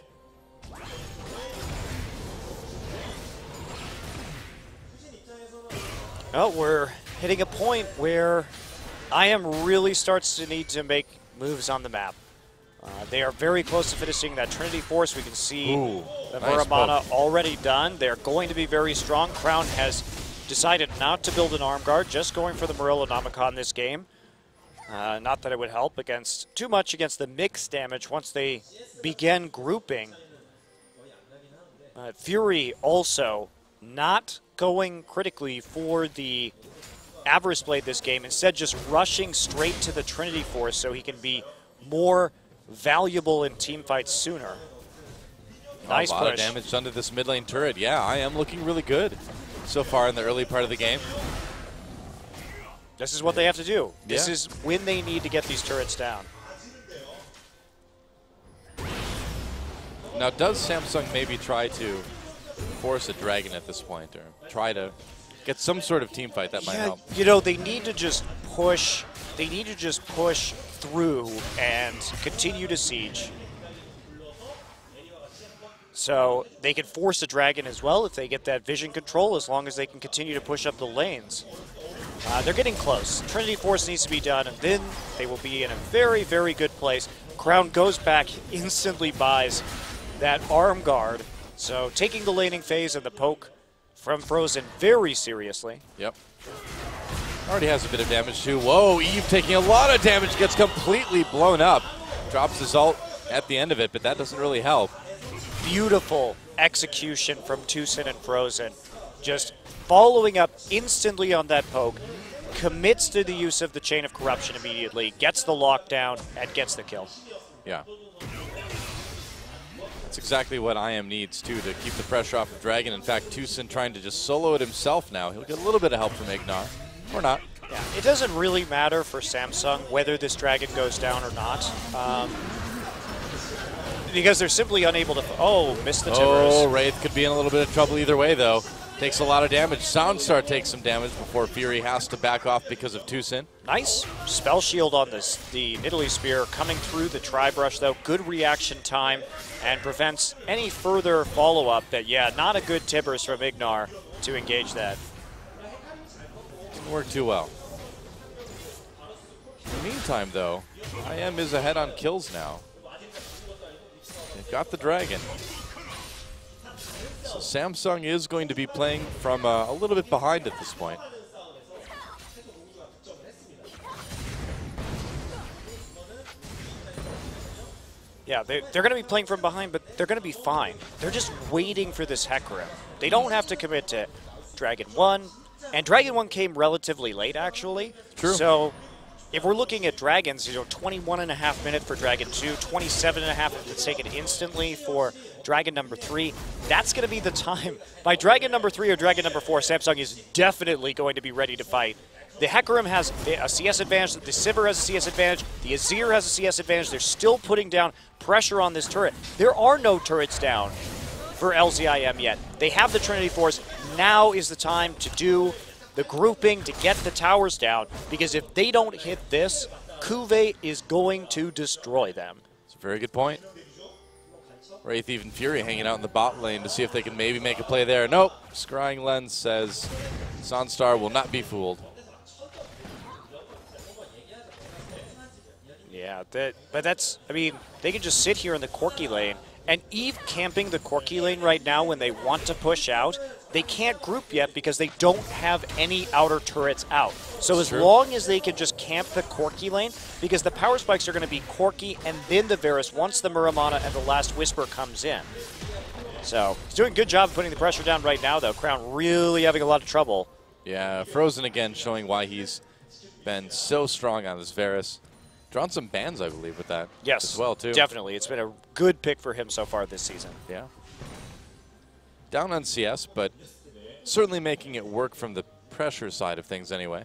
Well, we're hitting a point where IM really starts to need to make moves on the map. They are very close to finishing that Trinity Force. We can see the nice Muramana poke. already done. They're going to be very strong. Crown has decided not to build an arm guard, just going for the Morellonomicon this game. Not that it would help too much against the mixed damage once they begin grouping. Fury also not going critically for the Avarice Blade this game, instead just rushing straight to the Trinity Force so he can be more valuable in team fights sooner. Nice push. A lot of push. damage done to this mid lane turret. Yeah, I am looking really good so far in the early part of the game. This is what they have to do. This Yeah. is when they need to get these turrets down. Now, does Samsung maybe try to force a dragon at this point, or try to get some sort of team fight that might help? You know, they need to just push. They need to just push through and continue to siege. So they can force a dragon as well if they get that vision control, as long as they can continue to push up the lanes. They're getting close. Trinity Force needs to be done, and then they will be in a very, very good place. Crown goes back, instantly buys that arm guard. So taking the laning phase and the poke from Frozen very seriously. Yep. Already has a bit of damage too. Whoa, Eve taking a lot of damage, gets completely blown up. Drops his ult at the end of it, but that doesn't really help. Beautiful execution from TuSin and Frozen. Just following up instantly on that poke, commits to the use of the Chain of Corruption immediately, gets the lockdown, and gets the kill. Yeah. That's exactly what IM needs, too, to keep the pressure off of Dragon. In fact, TuSin trying to just solo it himself now. He'll get a little bit of help from Ignar. Or not. Yeah, it doesn't really matter for Samsung whether this Dragon goes down or not. Because they're simply unable to... Oh, missed the Timbers. Oh, Wraith could be in a little bit of trouble either way, though. Takes a lot of damage. Soundstar takes some damage before Fury has to back off because of TuSin. Nice spell shield on the Nidalee Spear coming through the Tri-Brush, though. Good reaction time and prevents any further follow-up. But, yeah, not a good Timbers from Ignar to engage that. Didn't work too well. In the meantime, though, IM is ahead on kills now. They've got the Dragon. So Samsung is going to be playing from a little bit behind at this point. Yeah, they're going to be playing from behind, but they're going to be fine. They're just waiting for this Hecarim. They don't have to commit to Dragon 1, and Dragon 1 came relatively late, actually. True. So if we're looking at Dragons, 21.5 minutes for Dragon 2, 27.5 if it's taken instantly for Dragon number 3. That's going to be the time. By Dragon number 3 or Dragon number 4, Samsung is definitely going to be ready to fight. The Hecarim has a CS advantage, the Sivir has a CS advantage, the Azir has a CS advantage. They're still putting down pressure on this turret. There are no turrets down for LZIM yet. They have the Trinity Force. Now is the time to do the grouping to get the towers down, because if they don't hit this, Kuve is going to destroy them. It's a very good point. Wraith, even Fury hanging out in the bot lane to see if they can maybe make a play there. Nope. Scrying Lens says Sunstar will not be fooled. Yeah, but that's, I mean, they can just sit here in the Corki lane, and Eve camping the Corki lane right now when they want to push out, they can't group yet because they don't have any outer turrets out. So as long as they can just camp the Corki lane, because the power spikes are going to be Corki and then the Varus once the Muramana and the Last Whisper comes in. So he's doing a good job of putting the pressure down right now, though. Crown really having a lot of trouble. Yeah, Frozen again showing why he's been so strong on this Varus. Drawn some bans, I believe, with that as well, too. Definitely. It's been a good pick for him so far this season. Yeah. Down on CS, but certainly making it work from the pressure side of things anyway.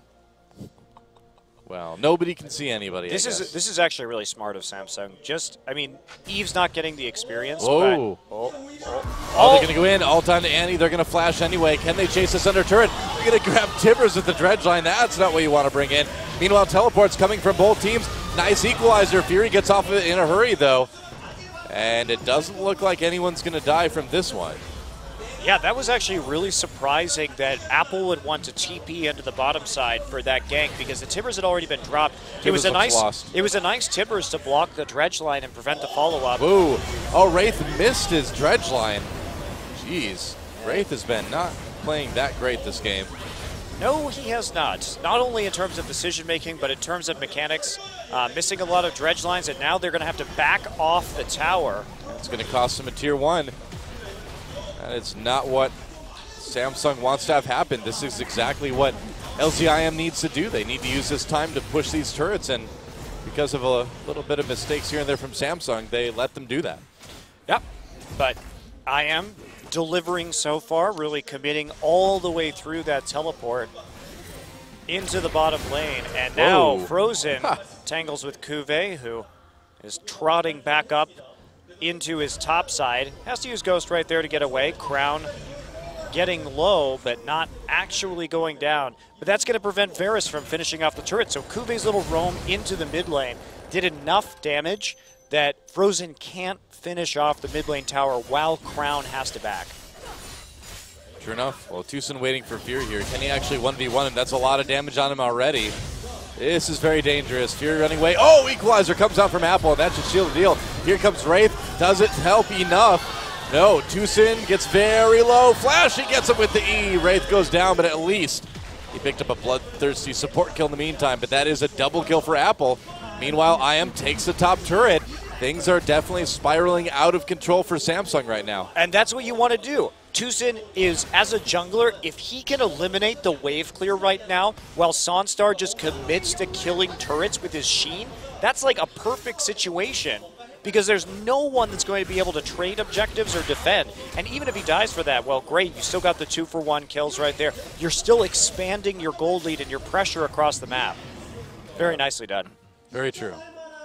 Well, nobody can see anybody, This is actually really smart of Samsung. Just, I mean, Eve's not getting the experience. Oh. They're going to go in. All time to Annie. They're going to flash anyway. Can they chase this under turret? They're going to grab Timbers with the dredge line. That's not what you want to bring in. Meanwhile, teleports coming from both teams. Nice equalizer. Fury gets off of it in a hurry, though. And it doesn't look like anyone's going to die from this one. Yeah, that was actually really surprising that Apple would want to TP into the bottom side for that gank, because the Timbers had already been dropped. It was a nice Timbers to block the dredge line and prevent the follow-up. Ooh. Oh, Wraith missed his dredge line. Jeez. Wraith has been not playing that great this game. No, he has not. Not only in terms of decision-making, but in terms of mechanics. Missing a lot of dredge lines, and now they're going to have to back off the tower. It's going to cost them a tier 1. And it's not what Samsung wants to have happen. This is exactly what LZIM needs to do. They need to use this time to push these turrets, and because of a little bit of mistakes here and there from Samsung, they let them do that. Yep, but IM delivering so far, really committing all the way through that teleport into the bottom lane. And now Frozen tangles with Kuve, who is trotting back up into his top side. Has to use Ghost right there to get away. Crown getting low, but not actually going down. But that's going to prevent Varus from finishing off the turret. So Kuve's little roam into the mid lane did enough damage that Frozen can't finish off the mid lane tower while Crown has to back. Sure enough. Well, Tucson waiting for Fury here. Can he actually 1v1 him? That's a lot of damage on him already. This is very dangerous. Fury running away. Oh, Equalizer comes out from Apple. That should shield the deal. Here comes Wraith. Does it help enough? No, Tucson gets very low. Flash, he gets him with the E. Wraith goes down, but at least he picked up a bloodthirsty support kill in the meantime, but that is a double kill for Apple. Meanwhile, IM takes the top turret. Things are definitely spiraling out of control for Samsung right now. And that's what you want to do. Tucson is, as a jungler, if he can eliminate the wave clear right now, while Sonstar just commits to killing turrets with his Sheen, that's like a perfect situation. Because there's no one that's going to be able to trade objectives or defend. And even if he dies for that, well, great, you still got the 2-for-1 kills right there. You're still expanding your gold lead and your pressure across the map. Very nicely done. Very true.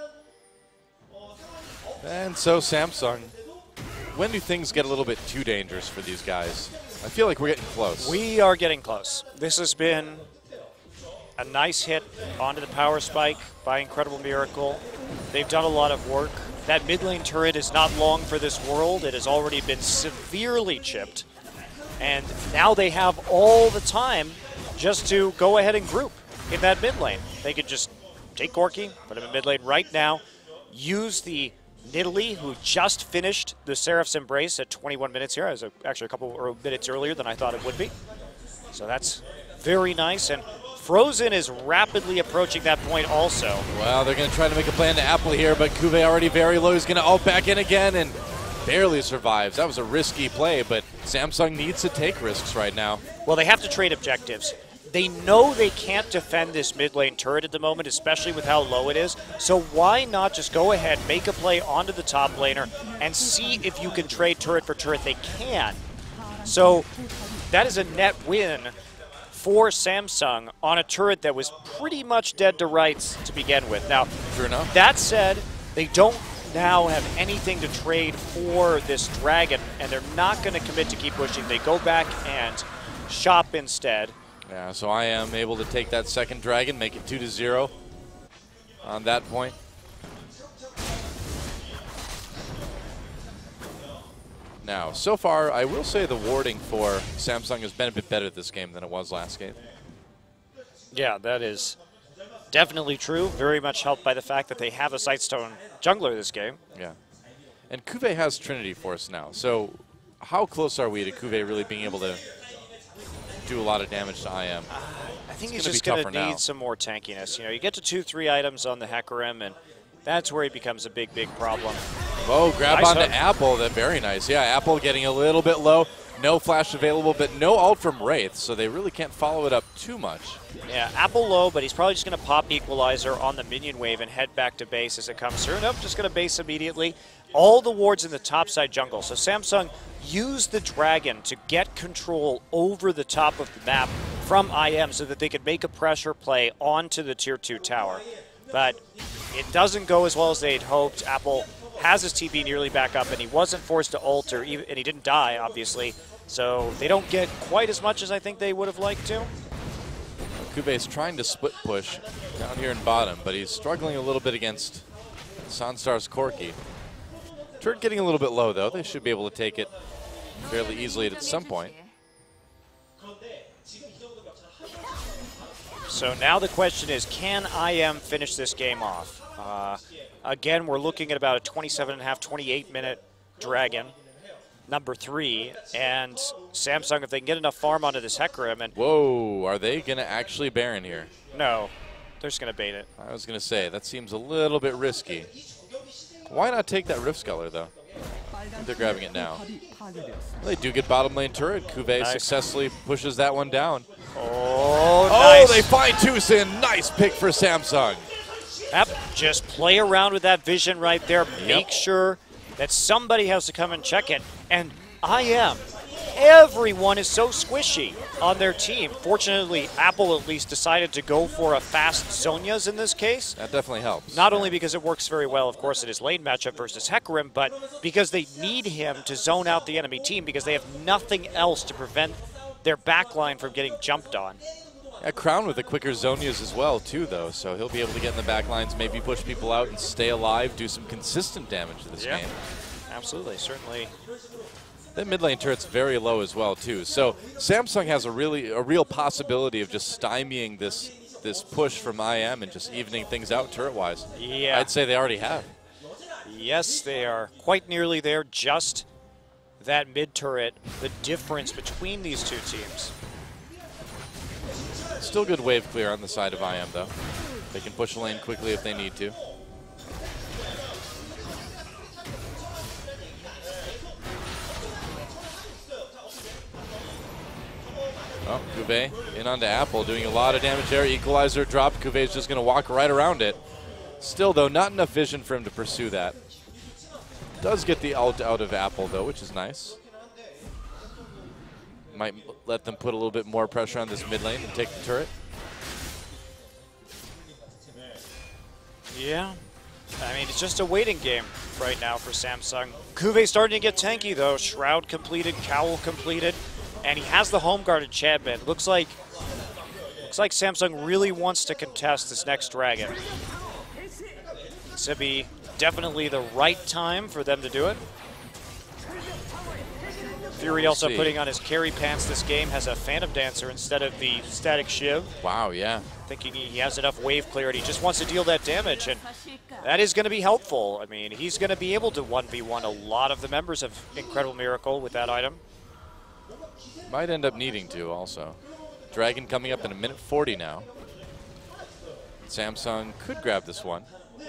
And so Samsung, when do things get a little bit too dangerous for these guys? I feel like we're getting close. We are getting close. This has been a nice hit onto the power spike by Incredible Miracle. They've done a lot of work. That mid lane turret is not long for this world. It has already been severely chipped. And now they have all the time just to go ahead and group in that mid lane. They could just take Corki, put him in mid lane right now, use the Nidalee, who just finished the Seraph's Embrace at 21 minutes here. It was actually a couple of minutes earlier than I thought it would be. So that's very nice. And Frozen is rapidly approaching that point also. Well, they're going to try to make a plan to Apple here, but Cuvée already very low. He's going to ult back in again and barely survives. That was a risky play, but Samsung needs to take risks right now. Well, they have to trade objectives. They know they can't defend this mid lane turret at the moment, especially with how low it is. So why not just go ahead, make a play onto the top laner, and see if you can trade turret for turret? They can. So that is a net win for Samsung on a turret that was pretty much dead to rights to begin with. Now, True enough. That said, they don't now have anything to trade for this dragon, and they're not going to commit to keep pushing. They go back and shop instead. Yeah, so I am able to take that second dragon, make it 2-0 on that point. Now, so far, I will say the warding for Samsung has been a bit better this game than it was last game. Yeah, that is definitely true. Very much helped by the fact that they have a Sightstone jungler this game. Yeah. And Cuvée has Trinity Force now, so how close are we to Cuvée really being able to do a lot of damage to IM? I think he's just going to need some more tankiness. You know, you get to 2-3 items on the Hecarim, and that's where he becomes a big, big problem. Oh, grab nice onto hook. Apple. That very nice. Yeah, Apple getting a little bit low. No flash available, but no ult from Wraith, so they really can't follow it up too much. Yeah, Apple low, but he's probably just going to pop Equalizer on the minion wave and head back to base as it comes through. Nope, just going to base immediately. All the wards in the topside jungle. So Samsung used the dragon to get control over the top of the map from IM so that they could make a pressure play onto the tier 2 tower. But it doesn't go as well as they'd hoped. Apple has his TP nearly back up, and he wasn't forced to ult, and he didn't die, obviously. So they don't get quite as much as I think they would have liked to. Cuvée trying to split push down here in bottom, but he's struggling a little bit against Sonstar's Corki. Turret getting a little bit low, though. They should be able to take it fairly easily at some point. So now the question is, can IM finish this game off? Again, we're looking at about a 27.5, 28-minute Dragon, number 3, and Samsung, if they can get enough farm onto this Hecarim, and whoa, are they going to actually Baron here? No, they're just going to bait it. I was going to say, that seems a little bit risky. Why not take that Rift Sculler, though? They're grabbing it now. Well, they do get bottom lane turret. Cuvée successfully pushes that one down. Oh, oh, nice. they find Tucson. Nice pick for Samsung. Yep, just play around with that vision right there. Make sure that somebody has to come and check it. And IM, everyone is so squishy on their team. Fortunately, Apple at least decided to go for a fast Zhonya's in this case. That definitely helps. Not only because it works very well, of course, in his lane matchup versus Hecarim, but because they need him to zone out the enemy team because they have nothing else to prevent their backline from getting jumped on. Yeah, Crown with the quicker Zhonya's as well, too, though, so he'll be able to get in the back lines, maybe push people out and stay alive, do some consistent damage to this game. Absolutely, certainly That mid lane turret's very low as well too. So Samsung has a real possibility of just stymieing this push from IM and just evening things out turret-wise. Yeah. I'd say they already have. Yes, they are quite nearly there. Just that mid turret, the difference between these two teams. Still good wave clear on the side of IM though. They can push the lane quickly if they need to. Oh, Cuvée in onto Apple, doing a lot of damage there. Equalizer drop. Cuvé's just going to walk right around it. Still, though, not enough vision for him to pursue that. Does get the ult out of Apple, though, which is nice. Might let them put a little bit more pressure on this mid lane and take the turret. Yeah. I mean, it's just a waiting game right now for Samsung. Cuvée starting to get tanky, though. Shroud completed, Cowl completed. And he has the home guard at Chadman. Looks like Samsung really wants to contest this next dragon. This would be definitely the right time for them to do it. Fury also putting on his carry pants this game, has a Phantom Dancer instead of the Static Shiv. Wow, yeah. Thinking he has enough wave clarity, just wants to deal that damage, and that is going to be helpful. I mean, he's going to be able to 1v1 a lot of the members of Incredible Miracle with that item. Might end up needing to also. Dragon coming up in a minute 40 now. Samsung could grab this one.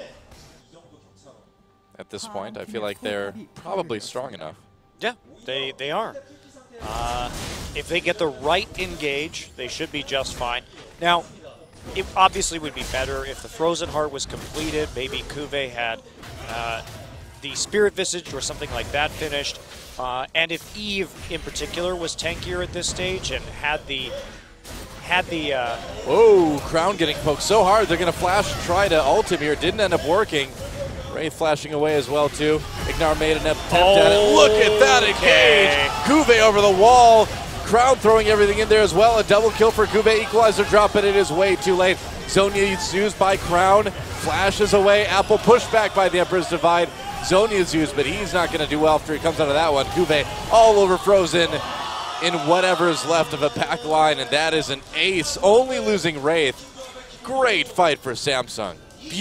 At this point, I feel like they're probably strong enough. Yeah, they are. If they get the right engage, they should be just fine. Now, it obviously would be better if the Frozen Heart was completed. Maybe Cuvée had the Spirit Visage or something like that finished. And if Eve, in particular, was tankier at this stage and had the Whoa, Crown getting poked so hard. They're going to flash and try to ult him here. Didn't end up working. Wraith flashing away as well, too. Ignar made an attempt at it. Look at that engage. Cuvée over the wall. Crown throwing everything in there as well. A double kill for Cuvée. Equalizer drop, but it is way too late. Zhonya is used by Crown. Flashes away. Apple pushed back by the Emperor's Divide. Zhonya is used, but he's not going to do well after he comes out of that one. Cuvée all over Frozen in whatever is left of a back line, and that is an ace. Only losing Wraith. Great fight for Samsung.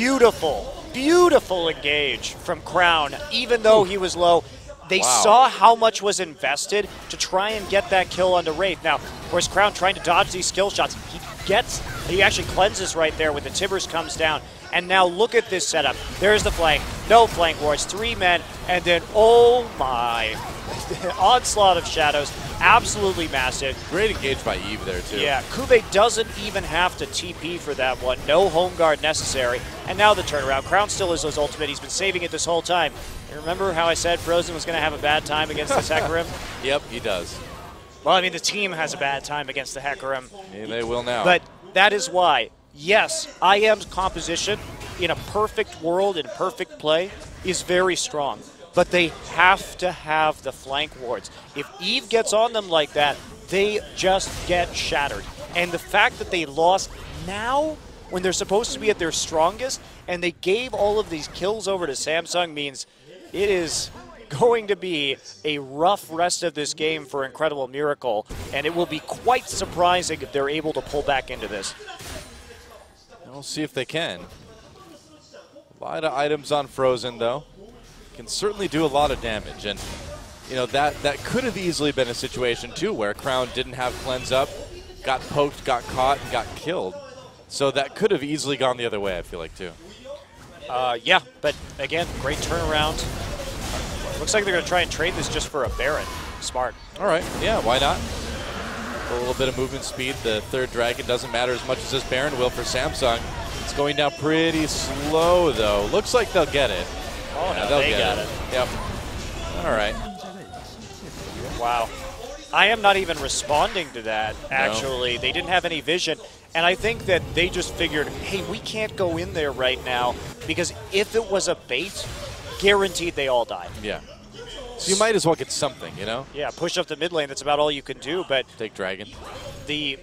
Beautiful engage from Crown, even though he was low. They saw how much was invested to try and get that kill onto Wraith. Now, of course, Crown trying to dodge these skill shots. He actually cleanses right there when the Timbers comes down. And now look at this setup. There's the flank. No flank wars. 3 men. And then, oh my. Onslaught of shadows. Absolutely massive. Great engage by Eve there, too. Yeah, Cuvée doesn't even have to TP for that one. No home guard necessary. And now the turnaround. Crown still is his ultimate. He's been saving it this whole time. You remember how I said Frozen was going to have a bad time against this Hecarim? Yep, he does. Well, I mean, the team has a bad time against the Hecarim. Yeah, they will now. But that is why, yes, IM's composition in a perfect world, in perfect play, is very strong. But they have to have the flank wards. If Eve gets on them like that, they just get shattered. And the fact that they lost now, when they're supposed to be at their strongest, and they gave all of these kills over to Samsung means it is going to be a rough rest of this game for Incredible Miracle, and it will be quite surprising if they're able to pull back into this. We'll see if they can. A lot of items on Frozen, though. Can certainly do a lot of damage, and you know that could have easily been a situation too where Crown didn't have cleanse up, got poked, got caught, and got killed. So that could have easily gone the other way, I feel like, too. Yeah, but again, great turnaround. Looks like they're going to try and trade this just for a Baron. Smart. All right, yeah, why not? A little bit of movement speed. The third dragon doesn't matter as much as this Baron will for Samsung. It's going down pretty slow, though. Looks like they'll get it. Oh, yeah, no, they got it. Yep. All right. Wow. I am not even responding to that, actually. No. They didn't have any vision. And I think that they just figured, hey, we can't go in there right now because if it was a bait, guaranteed they all die. Yeah. So you might as well get something, you know? Yeah, push up the mid lane. That's about all you can do. But take Dragon. The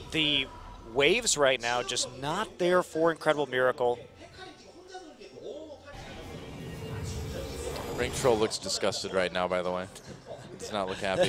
waves right now just not there for Incredible Miracle. Ring Troll looks disgusted right now, by the way. does not look happy.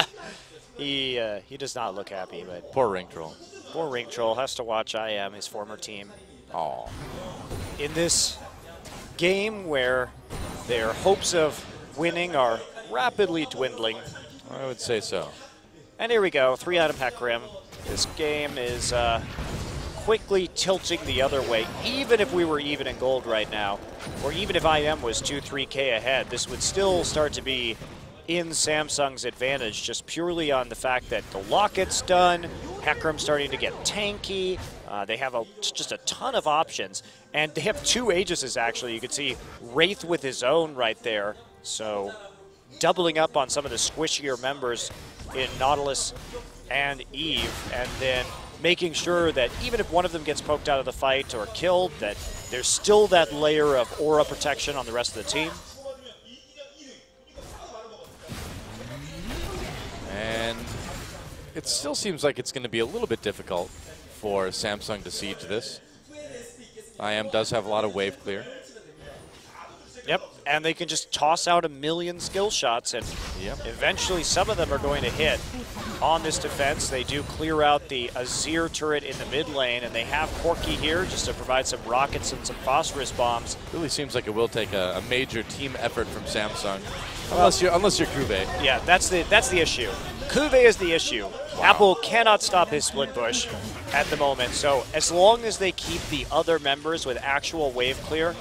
He does not look happy, but Poor Ring Troll. poor Ring Troll has to watch IM, his former team, Oh. in this game where their hopes of winning are rapidly dwindling. I would say so. And here we go, 3-item Hecarim. This game is quickly tilting the other way. Even if we were even in gold right now, or even if IM was 2-3K ahead, this would still start to be in Samsung's advantage, just purely on the fact that the Locket's done, Hecarim's starting to get tanky, they have just a ton of options, and they have 2 Aegises actually. You can see Wraith with his own right there, so doubling up on some of the squishier members in Nautilus and Eve, and then making sure that even if one of them gets poked out of the fight or killed, that there's still that layer of aura protection on the rest of the team. And it still seems like it's going to be a little bit difficult for Samsung to siege this. IM does have a lot of wave clear. Yep, and they can just toss out a million skill shots, and eventually some of them are going to hit on this defense. They do clear out the Azir turret in the mid lane, and they have Corki here just to provide some rockets and some phosphorus bombs. Really seems like it will take a major team effort from Samsung, unless you're Cuvée. Yeah, that's the issue. Cuvée is the issue. Wow. Apple cannot stop his split push at the moment, so as long as they keep the other members with actual wave clear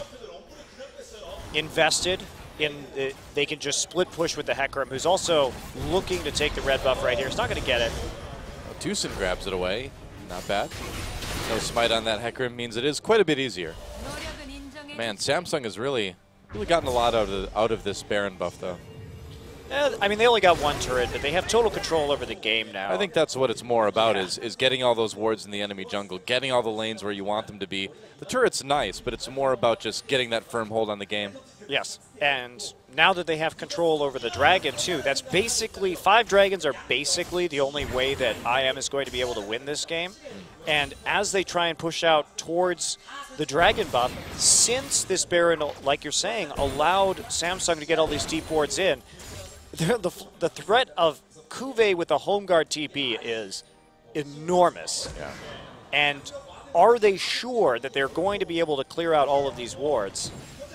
invested in, they can just split push with the Hecarim, who's also looking to take the red buff right here. He's not going to get it. Well, Tucson grabs it away. Not bad. No smite on that Hecarim means it is quite a bit easier. Man, Samsung has really gotten a lot out of this Baron buff, though. I mean, they only got 1 turret, but they have total control over the game now. I think that's what it's more about, is getting all those wards in the enemy jungle, getting all the lanes where you want them to be. The turret's nice, but it's more about just getting that firm hold on the game. Yes, and now that they have control over the dragon, too, that's basically, 5 dragons are basically the only way that IM is going to be able to win this game. And as they try and push out towards the dragon buff, since this Baron, like you're saying, allowed Samsung to get all these deep wards in, the threat of Cuvée with the home guard TP is enormous. Yeah. And are they sure that they're going to be able to clear out all of these wards?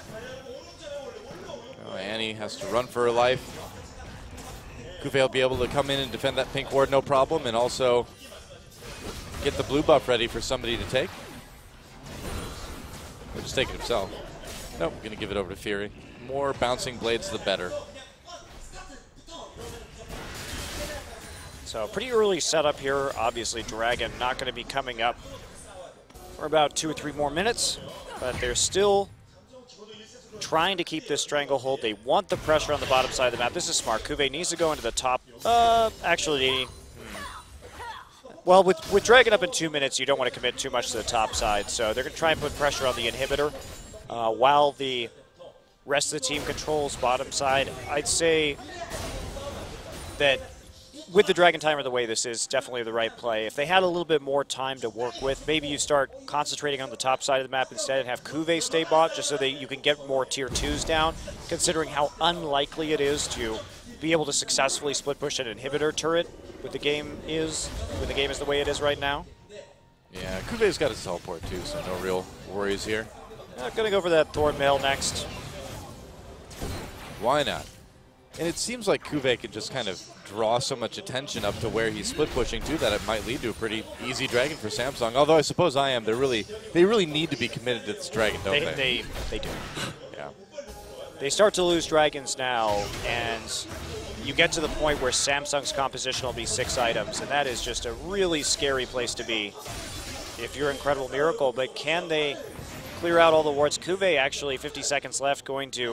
Oh, Annie has to run for her life. Cuvée will be able to come in and defend that pink ward no problem, and also get the blue buff ready for somebody to take. Or just take it himself. Nope, going to give it over to Fury. More bouncing blades, the better. So pretty early setup here. Obviously, Dragon not going to be coming up for about 2 or 3 more minutes, but they're still trying to keep this stranglehold. They want the pressure on the bottom side of the map. This is smart. Cuvée needs to go into the top. Well, with Dragon up in 2 minutes, you don't want to commit too much to the top side, so they're going to try and put pressure on the inhibitor while the rest of the team controls bottom side. I'd say that with the Dragon Timer the way this is, definitely the right play. If they had a little bit more time to work with, maybe you start concentrating on the top side of the map instead and have Cuvée stay bot just so that you can get more tier 2s down, considering how unlikely it is to be able to successfully split push an inhibitor turret when the game is the way it is right now. Yeah, Cuvé's got his teleport too, so no real worries here. I'm going to go for that Thornmail next. Why not? And it seems like Cuvée can just kind of draw so much attention up to where he's split pushing to that it might lead to a pretty easy dragon for Samsung. Although I suppose IM, they really need to be committed to this dragon, don't they? They do. Yeah. They start to lose dragons now, and you get to the point where Samsung's composition will be 6 items, and that is just a really scary place to be if you're Incredible Miracle. But can they clear out all the wards? Cuvée actually, 50 seconds left, going to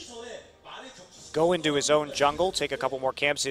go into his own jungle, take a couple more camps.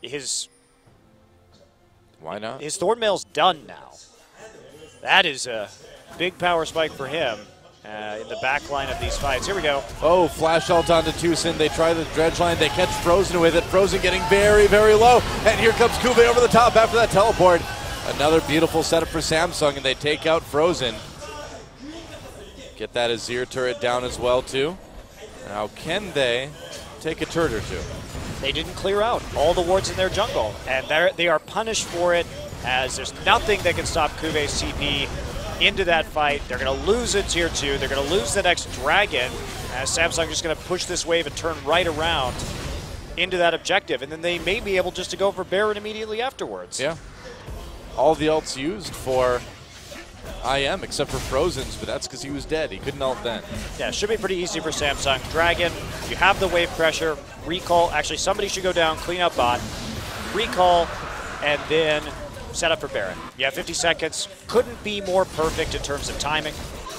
Why not? His Thornmail's done now. That is a big power spike for him in the back line of these fights. Here we go. Oh, flash ult onto Tucson. They try the dredge line. They catch Frozen with it. Frozen getting very, very low. And here comes Cuvée over the top after that teleport. Another beautiful setup for Samsung, and they take out Frozen. Get that Azir turret down as well, too. Now, can they take a turret or two? they didn't clear out all the wards in their jungle, and they are punished for it, as there's nothing that can stop Kuve's TP into that fight. They're going to lose a tier 2. They're going to lose the next dragon, as Samsung just going to push this wave and turn right around into that objective, and then they may be able just to go for Baron immediately afterwards. Yeah. All the ults used for IM except for Frozen's, but that's because he was dead. He couldn't ult then. Yeah, should be pretty easy for Samsung. Dragon, you have the wave pressure, recall. Actually, somebody should go down, clean up bot, recall, and then set up for Baron. You have 50 seconds. Couldn't be more perfect in terms of timing.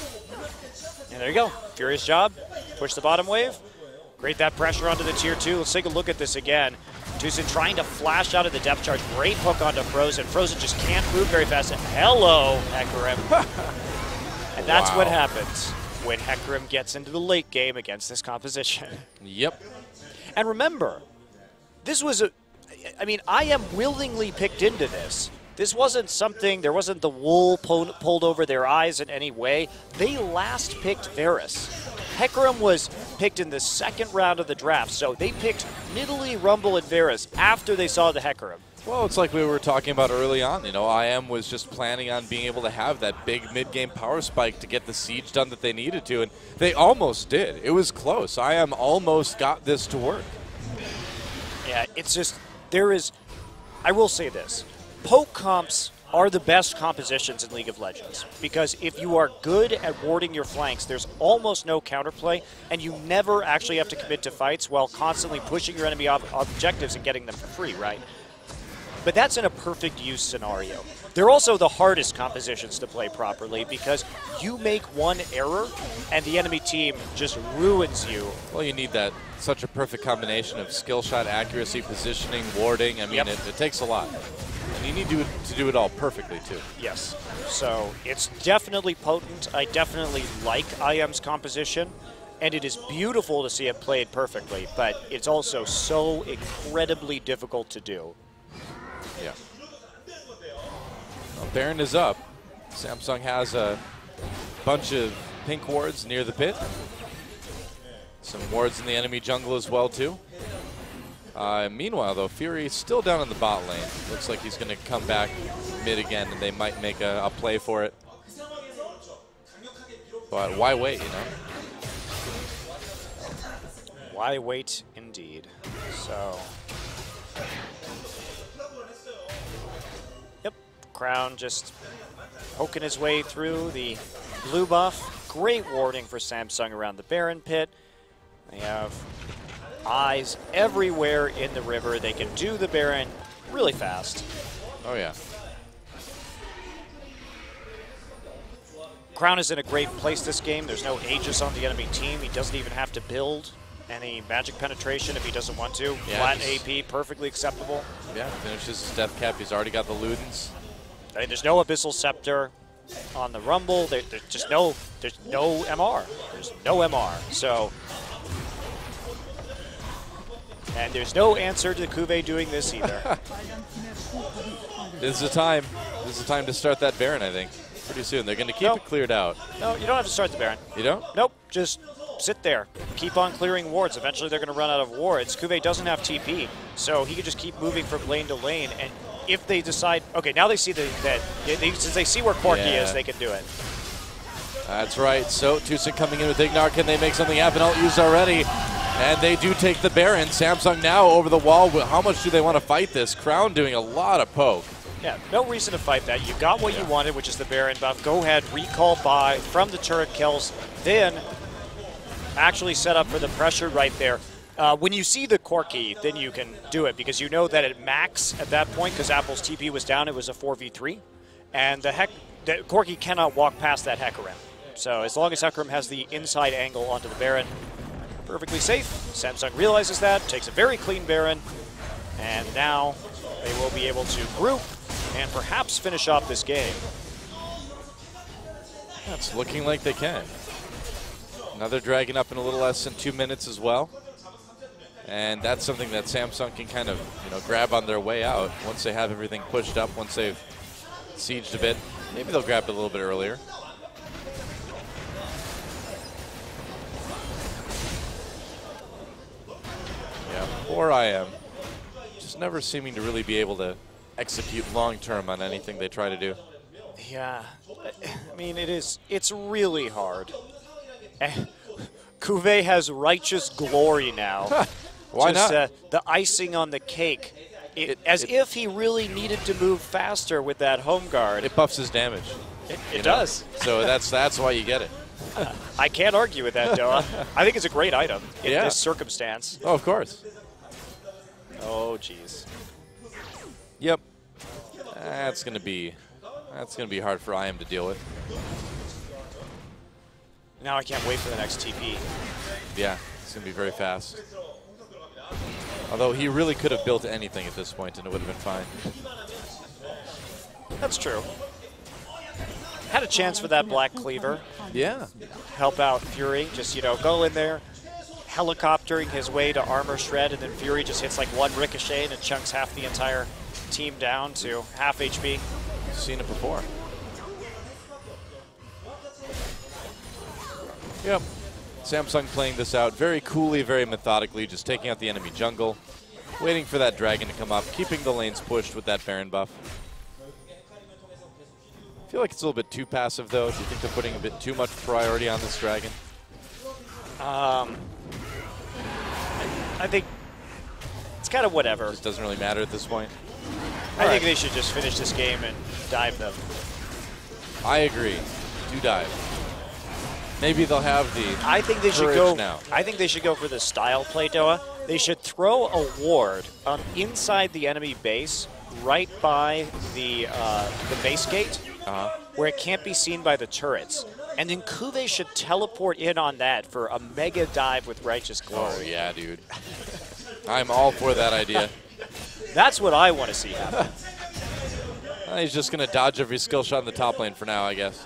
And there you go. Furious job. Push the bottom wave. Create that pressure onto the tier 2. Let's take a look at this again. TuSin trying to flash out of the depth charge. Great hook onto Frozen. Frozen just can't move very fast. And hello, Hecarim. And that's what happens when Hecarim gets into the late game against this composition. Yep. And remember, this was I am willingly picked into this. This wasn't something, there wasn't the wool pulled over their eyes in any way. They last picked Varus. Hecarim was picked in the second round of the draft, so they picked Nidalee, Rumble, and Varus after they saw the Hecarim. Well, it's like we were talking about early on. You know, IM was just planning on being able to have that big mid-game power spike to get the siege done that they needed to, and they almost did. It was close. IM almost got this to work. Yeah, it's just, I will say this. Poke comps are the best compositions in League of Legends, because if you are good at warding your flanks, there's almost no counterplay, and you never actually have to commit to fights while constantly pushing your enemy off objectives and getting them for free, right? But that's in a perfect use scenario. They're also the hardest compositions to play properly, because you make one error and the enemy team just ruins you. Well, you need that, such a perfect combination of skill shot accuracy, positioning, warding. I mean, it takes a lot. And you need to do it all perfectly, too. Yes. So it's definitely potent. I definitely like IM's composition, and it is beautiful to see it played perfectly, but it's also so incredibly difficult to do. Yeah. Well, Baron is up. Samsung has a bunch of pink wards near the pit. Some wards in the enemy jungle as well, too. Meanwhile, though, Fury still down in the bot lane. Looks like he's going to come back mid again, and they might make a play for it. But why wait, you know? Why wait, indeed. So, yep, Crown just poking his way through the blue buff. Great warding for Samsung around the Baron pit. They have eyes everywhere in the river. They can do the Baron really fast. Oh, yeah. Crown is in a great place this game. There's no Aegis on the enemy team. He doesn't even have to build any magic penetration if he doesn't want to. Yeah, Flat AP, perfectly acceptable. Yeah, finishes his death cap. He's already got the Ludens. I mean, there's no Abyssal Scepter on the Rumble. There's no MR. There's no MR. So, and there's no answer to Kuve doing this either. This is the time. This is the time to start that Baron, I think. Pretty soon. They're going to keep it cleared out. No, you don't have to start the Baron. You don't? Nope. Just sit there. Keep on clearing wards. Eventually they're going to run out of wards. Kuve doesn't have TP, so he can just keep moving from lane to lane. And if they decide, okay, now they see since they see where Corki is, they can do it. That's right. So TuSin coming in with Ignar. Can they make something happen? Ult used already. And they do take the Baron. Samsung now over the wall. How much do they want to fight this? Crown doing a lot of poke. Yeah, no reason to fight that. You got what you wanted, which is the Baron buff. Go ahead, recall by from the turret kills, then actually set up for the pressure right there. When you see the Corki, then you can do it, because you know that at max at that point, because Apple's TP was down, it was a 4v3, and the Corki cannot walk past that Hecarim. So as long as Hecarim has the inside angle onto the Baron, perfectly safe. Samsung realizes that, takes a very clean Baron, and now they will be able to group and perhaps finish off this game. That's looking like they can. Another Dragon up in a little less than 2 minutes as well. And that's something that Samsung can kind of, grab on their way out once they have everything pushed up, once they've sieged a bit. Maybe they'll grab it a little bit earlier. Yeah, for IM. Just never seeming to really be able to execute long-term on anything they try to do. Yeah, I mean, it's really hard. Cuvée has Righteous Glory now. Why Just, not? The icing on the cake. As if he really needed to move faster with that home guard. It buffs his damage. It does. So that's why you get it. I can't argue with that, Doa. I think it's a great item in Yeah. this circumstance. Oh, of course. Oh, jeez. Yep. That's gonna be hard for IM to deal with. Now I can't wait for the next TP. Yeah, it's gonna be very fast. Although he really could have built anything at this point and it would have been fine. That's true. Had a chance for that Black Cleaver. Yeah. Help out Fury. Just, go in there, helicoptering his way to Armor Shred, and then Fury just hits like one ricochet and it chunks half the entire team down to half HP. Seen it before. Yep. Samsung playing this out very coolly, very methodically, just taking out the enemy jungle, waiting for that dragon to come up, keeping the lanes pushed with that Baron buff. I feel like it's a little bit too passive, though. Do you think they're putting a bit too much priority on this dragon? I think it's kind of whatever. It doesn't really matter at this point. I think they should just finish this game and dive them. I agree. Do dive. Maybe they'll have the I think they should courage go. now. I think they should go for the style play, Doa. They should throw a ward inside the enemy base, right by the base gate, where it can't be seen by the turrets. And then Cuvée should teleport in on that for a mega dive with Righteous Glory. Oh yeah, dude. I'm all for that idea. That's what I want to see happen. He's just gonna dodge every skill shot in the top lane for now, I guess.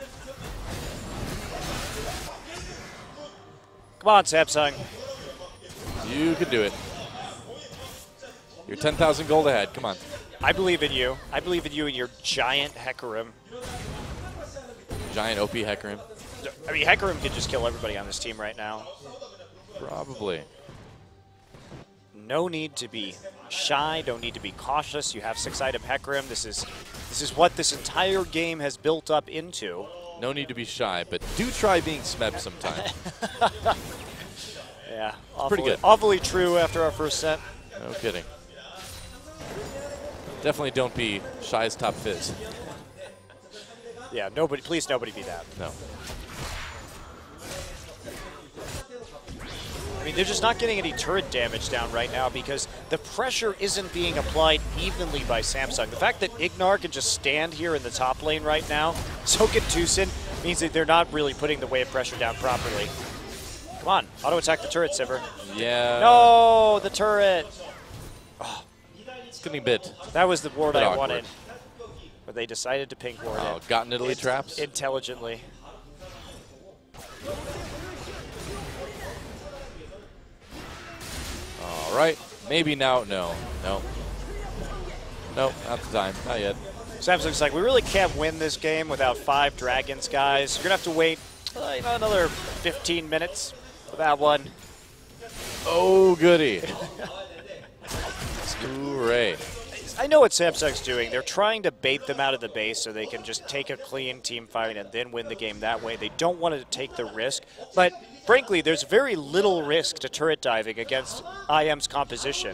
Come on, Samsung. You can do it. You're 10,000 gold ahead. Come on. I believe in you. I believe in you and your giant Hecarim. Giant OP Hecarim. I mean, Hecarim can just kill everybody on this team right now. Probably. No need to be shy. Don't need to be cautious. You have 6-item Hecarim. This is what this entire game has built up into. No need to be shy, but do try being Smeb sometime. Yeah, pretty good. Awfully true after our first set. No kidding. Definitely don't be shy's top fizz. Yeah, please nobody be that. No. I mean, they're just not getting any turret damage down right now because the pressure isn't being applied evenly by Samsung. The fact that Ignar can just stand here in the top lane right now, so can Tucson, means that they're not really putting the wave pressure down properly. Come on, auto-attack the turret, Sivir. Yeah. No, the turret. It's getting a bit. That was the ward I awkward. wanted. But they decided to pink ward Oh, it. gotten Italy traps? Intelligently. All right. Maybe now. No. No. Nope, not the time. Not yet. Samsung's like, we really can't win this game without 5 dragons, guys. You're going to have to wait another 15 minutes for that one. Oh, goody. Hooray. I know what Samsung's doing. They're trying to bait them out of the base so they can just take a clean team fight and then win the game that way. They don't want to take the risk. But frankly, there's very little risk to turret diving against IM's composition.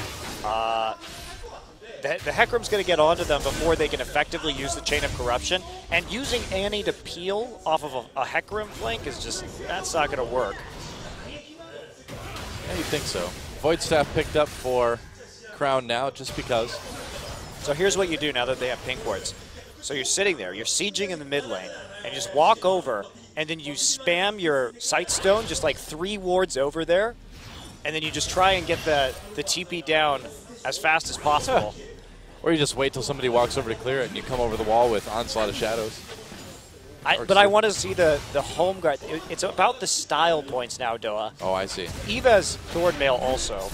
The Hecarim's going to get onto them before they can effectively use the Chain of Corruption. And using Annie to peel off of a Hecarim flank is just, that's not going to work. Yeah, you'd think so. Void Staff picked up for Crown now, just because. So here's what you do now that they have pink wards. So you're sitting there, you're sieging in the mid lane, and you just walk over, and then you spam your Sightstone just like 3 wards over there, and then you just try and get the TP down as fast as possible. Or you just wait till somebody walks over to clear it, and you come over the wall with Onslaught of Shadows. But I want to see the home guard. It's about the style points now, Doa. Oh, I see. Eva's Thornmail also.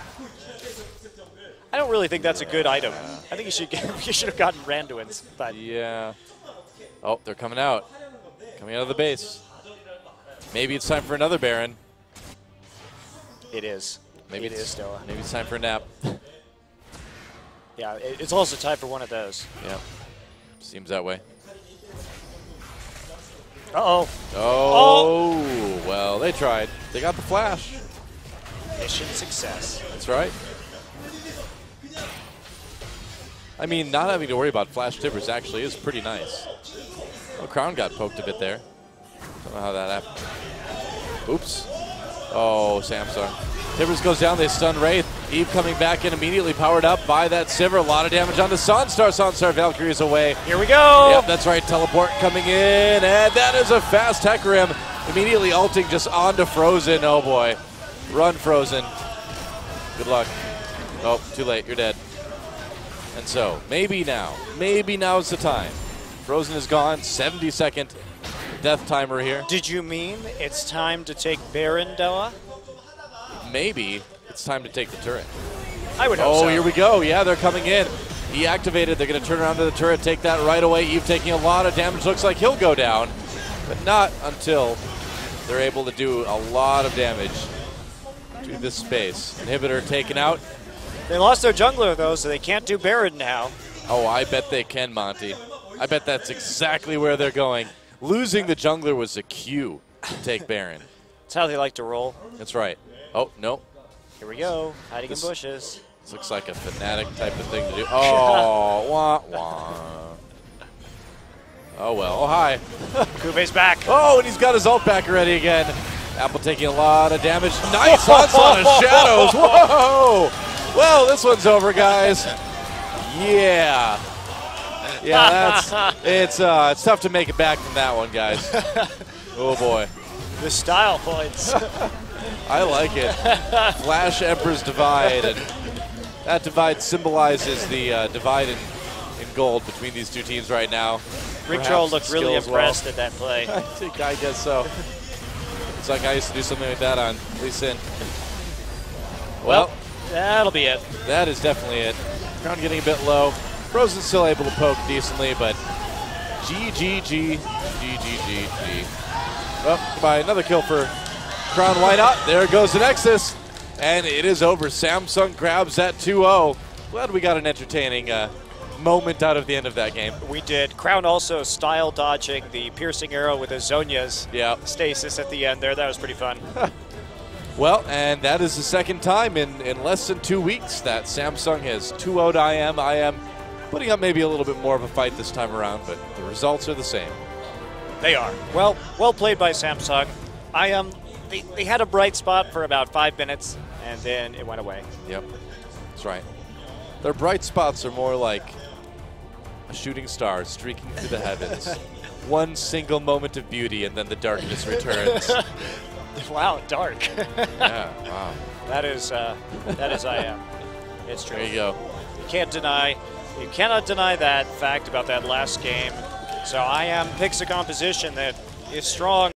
I don't really think that's a good item. I think you should have gotten Randuin's. But Yeah. Oh, they're coming out. Coming out of the base. Maybe it's time for another Baron. it is. Maybe It is Doa. Maybe it's time for a nap. Yeah, it's also time for one of those. Yeah, seems that way. Uh-oh. Oh, well, they tried. They got the flash. Mission success. That's right. I mean, not having to worry about flash tippers actually is pretty nice. Oh, Crown got poked a bit there. Don't know how that happened. Oops. Oh, Samsung. Tibbers goes down, they stun Wraith. Eve coming back in immediately, powered up by that Sivir. A lot of damage on the Sunstar. Sunstar Valkyrie's away. Here we go. Yep, that's right. Teleport coming in, and that is a fast Hecarim. Immediately ulting just onto Frozen. Oh boy. Run, Frozen. Good luck. Oh, too late. You're dead. And so, maybe now's the time. Frozen is gone. 70-second death timer here. Did you mean it's time to take Baron, Doa? Maybe it's time to take the turret. I would hope so. Oh, here we go. Yeah, they're coming in. He activated. They're going to turn around to the turret, take that right away. Eve taking a lot of damage. Looks like he'll go down, but not until they're able to do a lot of damage to this space. Inhibitor taken out. They lost their jungler, though, so they can't do Baron now. Oh, I bet they can, Monty. I bet that's exactly where they're going. Losing the jungler was a cue to take Baron. That's how they like to roll. That's right. Oh, no. Here we go. Hiding in bushes. This looks like a Fnatic type of thing to do. Oh, wah, wah. Oh, well. Oh, hi. Kuve's back. Oh, and he's got his ult back already again. Apple taking a lot of damage. Nice onslaught of shadows. Whoa. Well, this one's over, guys. Yeah. Yeah, it's tough to make it back from that one, guys. Oh, boy. The style points. I like it. Flash Emperor's Divide, and that divide symbolizes the divide in gold between these two teams right now. Rick Troll looked really impressed at that play. I guess so. It's like I used to do something like that on Lee Sin. Well, that'll be it. That is definitely it. Crown getting a bit low. Frozen's still able to poke decently, but GGG. Oh, goodbye. Another kill for Crown. Why not? There goes the Nexus. And it is over. Samsung grabs that 2-0. Glad we got an entertaining moment out of the end of that game. We did. Crown also style dodging the piercing arrow with his Zhonya's stasis at the end there. That was pretty fun. Well, and that is the second time in less than 2 weeks that Samsung has 2-0'd IM. IM putting up maybe a little bit more of a fight this time around, but the results are the same. They are. Well played by Samsung. They had a bright spot for about 5 minutes, and then it went away. Yep, that's right. Their bright spots are more like a shooting star streaking through the heavens. One single moment of beauty, and then the darkness returns. Wow, dark. Yeah, wow. That is IM. It's true. There you go. You cannot deny that fact about that last game. So IM picks a composition that is strong.